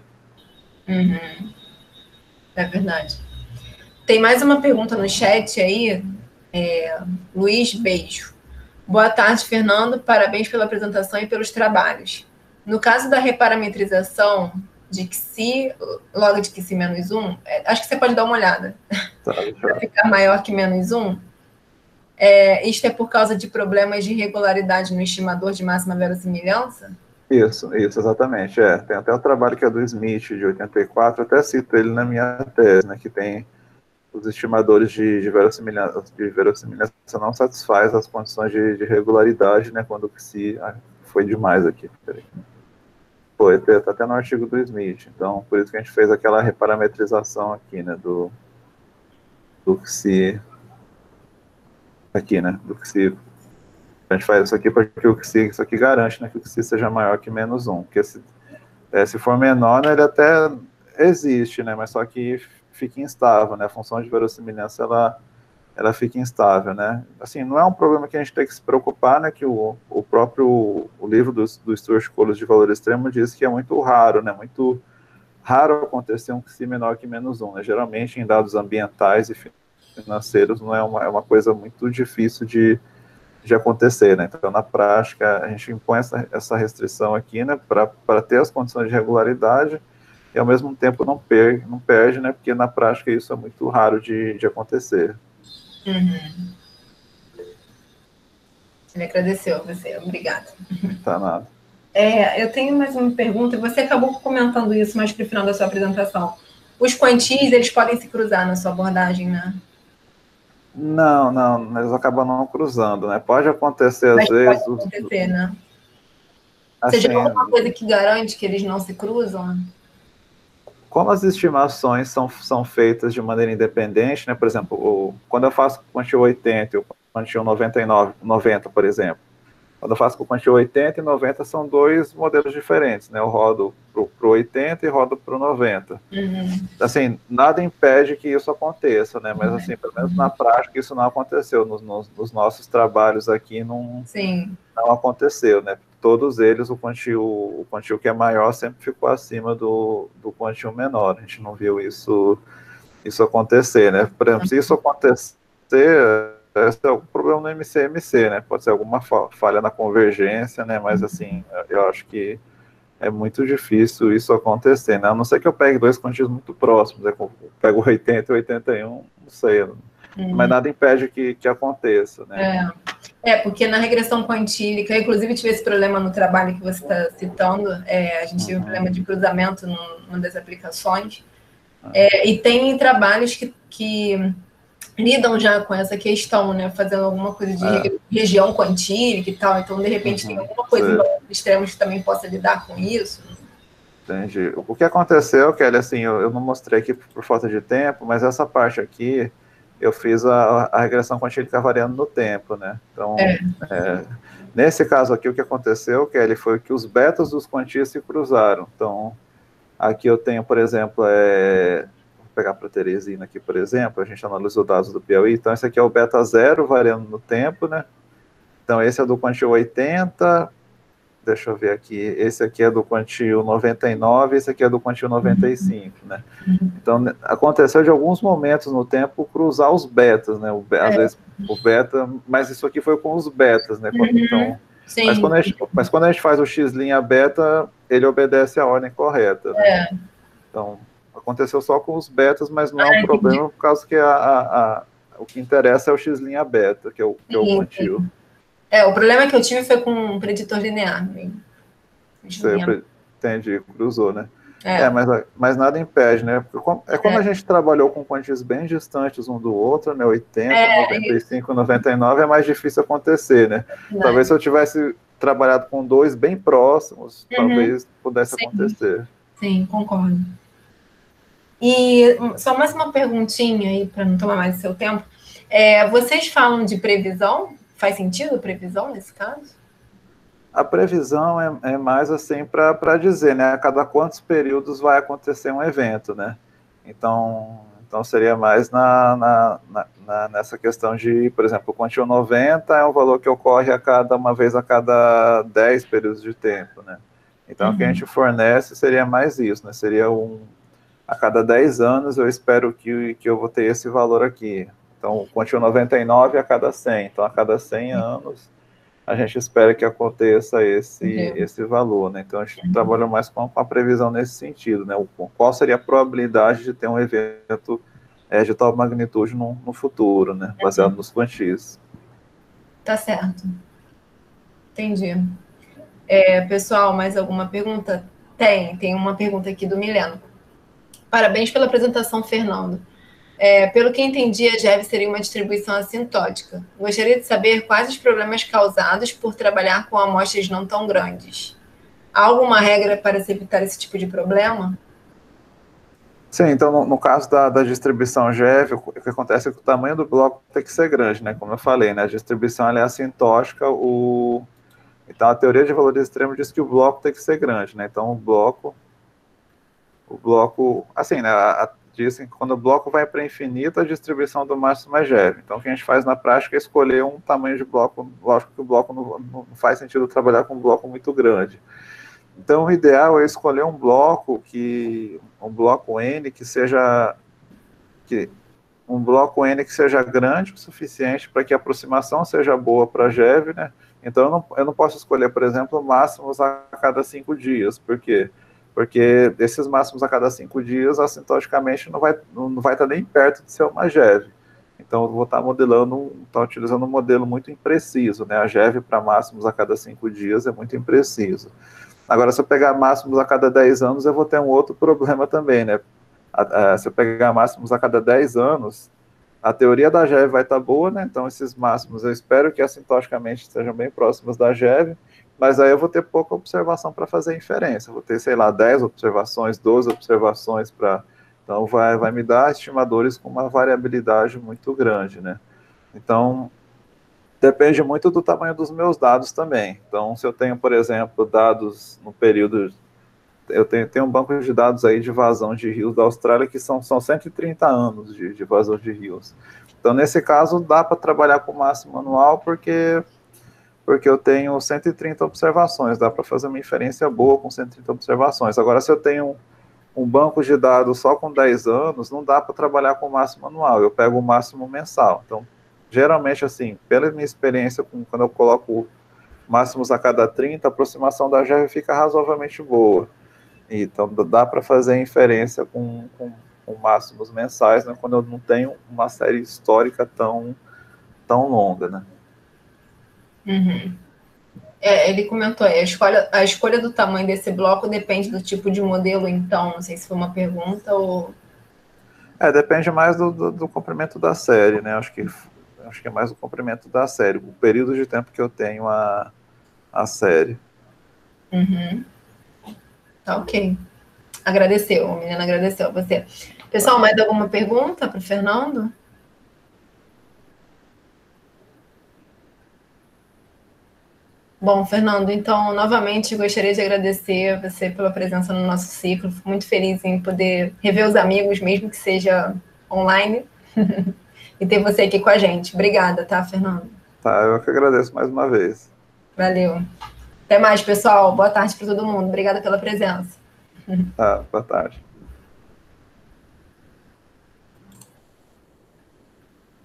É verdade. Tem mais uma pergunta no chat aí, Luiz, beijo. Boa tarde, Fernando, parabéns pela apresentação e pelos trabalhos. No caso da reparametrização de XI, log de XI menos 1, acho que você pode dar uma olhada, para ficar maior que menos 1, isto é por causa de problemas de irregularidade no estimador de máxima verossimilhança? Isso, exatamente. Tem até o trabalho que é do Smith, de 84, até cito ele na minha tese, né, que tem os estimadores de verossimilhança não satisfaz as condições de regularidade, né, quando se foi demais aqui. Foi, tá até no artigo do Smith, então por isso que a gente fez aquela reparametrização aqui, né, do que se aqui, né, do que se a gente faz isso aqui porque isso aqui garante, né, que o que se seja maior que menos 1, porque se for menor, né, ele até existe, né, mas só que fica instável, né, a função de verossimilhança, ela fica instável, né, assim, não é um problema que a gente tem que se preocupar, né, que o próprio livro do Stuart Coles de valor extremo diz que é muito raro, né, muito raro acontecer um QSI menor que menos 1, né, geralmente em dados ambientais e financeiros não é uma coisa muito difícil de acontecer, né? Então, na prática, a gente impõe essa restrição aqui, né, para ter as condições de regularidade e, ao mesmo tempo, não perde, né, porque na prática isso é muito raro de acontecer. Ele agradeceu a você, obrigada. Tá nada. Eu tenho mais uma pergunta, você acabou comentando isso mais para o final da sua apresentação. Os quantis, eles podem se cruzar na sua abordagem, né? Não, eles acabam não cruzando, né? Pode acontecer às vezes. Pode acontecer, né? Assim, Você já alguma coisa que garante que eles não se cruzam? Como as estimações são feitas de maneira independente, né? Por exemplo, quando eu faço com quantio 80 e o quantio 90, por exemplo, quando eu faço com quantio 80 e 90 são dois modelos diferentes, né? Eu rodo para o 80 e rodo para o 90. Assim, nada impede que isso aconteça, né? Mas, assim, pelo menos na prática, isso não aconteceu. Nos nossos trabalhos aqui, não aconteceu, né? Todos eles, o quantio que é maior sempre ficou acima do quantio menor. A gente não viu isso isso acontecer, né? Por exemplo, se isso acontecer, esse é algum problema no MCMC, né? Pode ser alguma falha na convergência, né? Mas, assim, eu acho que é muito difícil isso acontecer, né? A não ser que eu pegue dois quantis muito próximos, né? Eu pego 80 e 81, não sei, mas nada impede que aconteça, né? Porque na regressão quantílica, inclusive tive esse problema no trabalho que você está citando, a gente teve um problema de cruzamento numa das aplicações, e tem trabalhos que lidam já com essa questão, né, fazendo alguma coisa de região quantílica e tal, então de repente tem alguma coisa em extremos que também possa lidar com isso. Entendi. O que aconteceu, Kelly, assim, eu não mostrei aqui por falta de tempo, mas essa parte aqui, eu fiz a regressão quantílica variando no tempo, né? Então, nesse caso aqui, o que aconteceu, Kelly, foi que os betas dos quantis se cruzaram. Então, aqui eu tenho, por exemplo, vou pegar para a Teresina aqui, por exemplo, a gente analisa os dados do Piauí, então esse aqui é o beta 0 variando no tempo, né? Então, esse é do quantil 80, deixa eu ver aqui, esse aqui é do quantil 99, esse aqui é do quantil 95, né? Então, aconteceu de alguns momentos no tempo cruzar os betas, né? Às vezes o beta, mas isso aqui foi com os betas, né? Então, mas quando a gente faz o x' beta, ele obedece à ordem correta, né? Então, aconteceu só com os betas, mas não é um problema, por causa que o que interessa é o x' beta, que é o quantil. O problema que eu tive foi com um preditor linear. Entendi, cruzou, né? Mas nada impede, né? Porque quando a gente trabalhou com quantis bem distantes um do outro, né? 80, 95, 99, é mais difícil acontecer, né? Talvez se eu tivesse trabalhado com dois bem próximos, talvez pudesse acontecer. Sim, concordo. E só mais uma perguntinha aí, para não tomar mais do seu tempo. Vocês falam de previsão? Faz sentido previsão nesse caso? A previsão é mais assim para dizer, né? A cada quantos períodos vai acontecer um evento, né? Então seria mais nessa questão de, por exemplo, o quantil 90 é um valor que ocorre uma vez a cada 10 períodos de tempo, né? Então, o que a gente fornece seria mais isso, né? Seria a cada 10 anos eu espero que eu vou ter esse valor aqui. Então, o quantil 99 a cada 100. Então, a cada 100 anos, a gente espera que aconteça esse valor, né? Então, a gente trabalha mais com a previsão nesse sentido, né? Qual seria a probabilidade de ter um evento de tal magnitude no futuro, né? Baseado nos quantis. Tá certo. Entendi. Pessoal, mais alguma pergunta? Tem uma pergunta aqui do Mileno. Parabéns pela apresentação, Fernando. Pelo que entendi, a GEV seria uma distribuição assintótica. Gostaria de saber quais os problemas causados por trabalhar com amostras não tão grandes. Há alguma regra para se evitar esse tipo de problema? Sim, então no caso da distribuição GEV, o que acontece é que o tamanho do bloco tem que ser grande, né? Como eu falei, né? A distribuição ela é assintótica, então a teoria de valores extremos diz que o bloco tem que ser grande, né? Então o bloco, assim, né? Dizem que quando o bloco vai para infinito, a distribuição do máximo é GEV. Então, o que a gente faz na prática é escolher um tamanho de bloco. Lógico que o bloco não faz sentido trabalhar com um bloco muito grande. Então, o ideal é escolher um bloco N que seja grande o suficiente para que a aproximação seja boa para a GEV, né? Então, eu não posso escolher, por exemplo, máximos a cada 5 dias. Por quê? Porque esses máximos a cada 5 dias, assintoticamente, não vai estar nem perto de ser uma GEV. Então, eu vou estar utilizando um modelo muito impreciso, né? A GEV para máximos a cada 5 dias é muito impreciso. Agora, se eu pegar máximos a cada 10 anos, eu vou ter um outro problema também, né? Se eu pegar máximos a cada 10 anos, a teoria da GEV vai estar boa, né? Então, esses máximos eu espero que assintoticamente sejam bem próximos da GEV, mas aí eu vou ter pouca observação para fazer inferência. Eu vou ter, 10 observações, 12 observações Então, vai me dar estimadores com uma variabilidade muito grande, né? Então, depende muito do tamanho dos meus dados também. Então, se eu tenho, por exemplo, dados no período... Eu tenho um banco de dados aí de vazão de rios da Austrália que são 130 anos de vazão de rios. Então, nesse caso, dá para trabalhar com máximo anual, porque eu tenho 130 observações, dá para fazer uma inferência boa com 130 observações. Agora, se eu tenho um banco de dados só com 10 anos, não dá para trabalhar com o máximo anual, eu pego o máximo mensal. Então, geralmente, assim, pela minha experiência, quando eu coloco máximos a cada 30, a aproximação da GEV fica razoavelmente boa. Então, dá para fazer inferência com máximos mensais, né, quando eu não tenho uma série histórica tão longa, né? Uhum. Ele comentou aí, a escolha do tamanho desse bloco depende do tipo de modelo, então, não sei se foi uma pergunta ou... Depende mais do comprimento da série, né? Acho que é mais o comprimento da série, o período de tempo que eu tenho a série. Uhum. Tá, ok. Agradeceu, a menina agradeceu a você. Pessoal, mais alguma pergunta para o Fernando? Bom, Fernando, então, novamente, gostaria de agradecer a você pela presença no nosso ciclo. Fico muito feliz em poder rever os amigos, mesmo que seja online, e ter você aqui com a gente. Obrigada, tá, Fernando? Tá, eu que agradeço mais uma vez. Valeu. Até mais, pessoal. Boa tarde para todo mundo. Obrigada pela presença. Tá, boa tarde.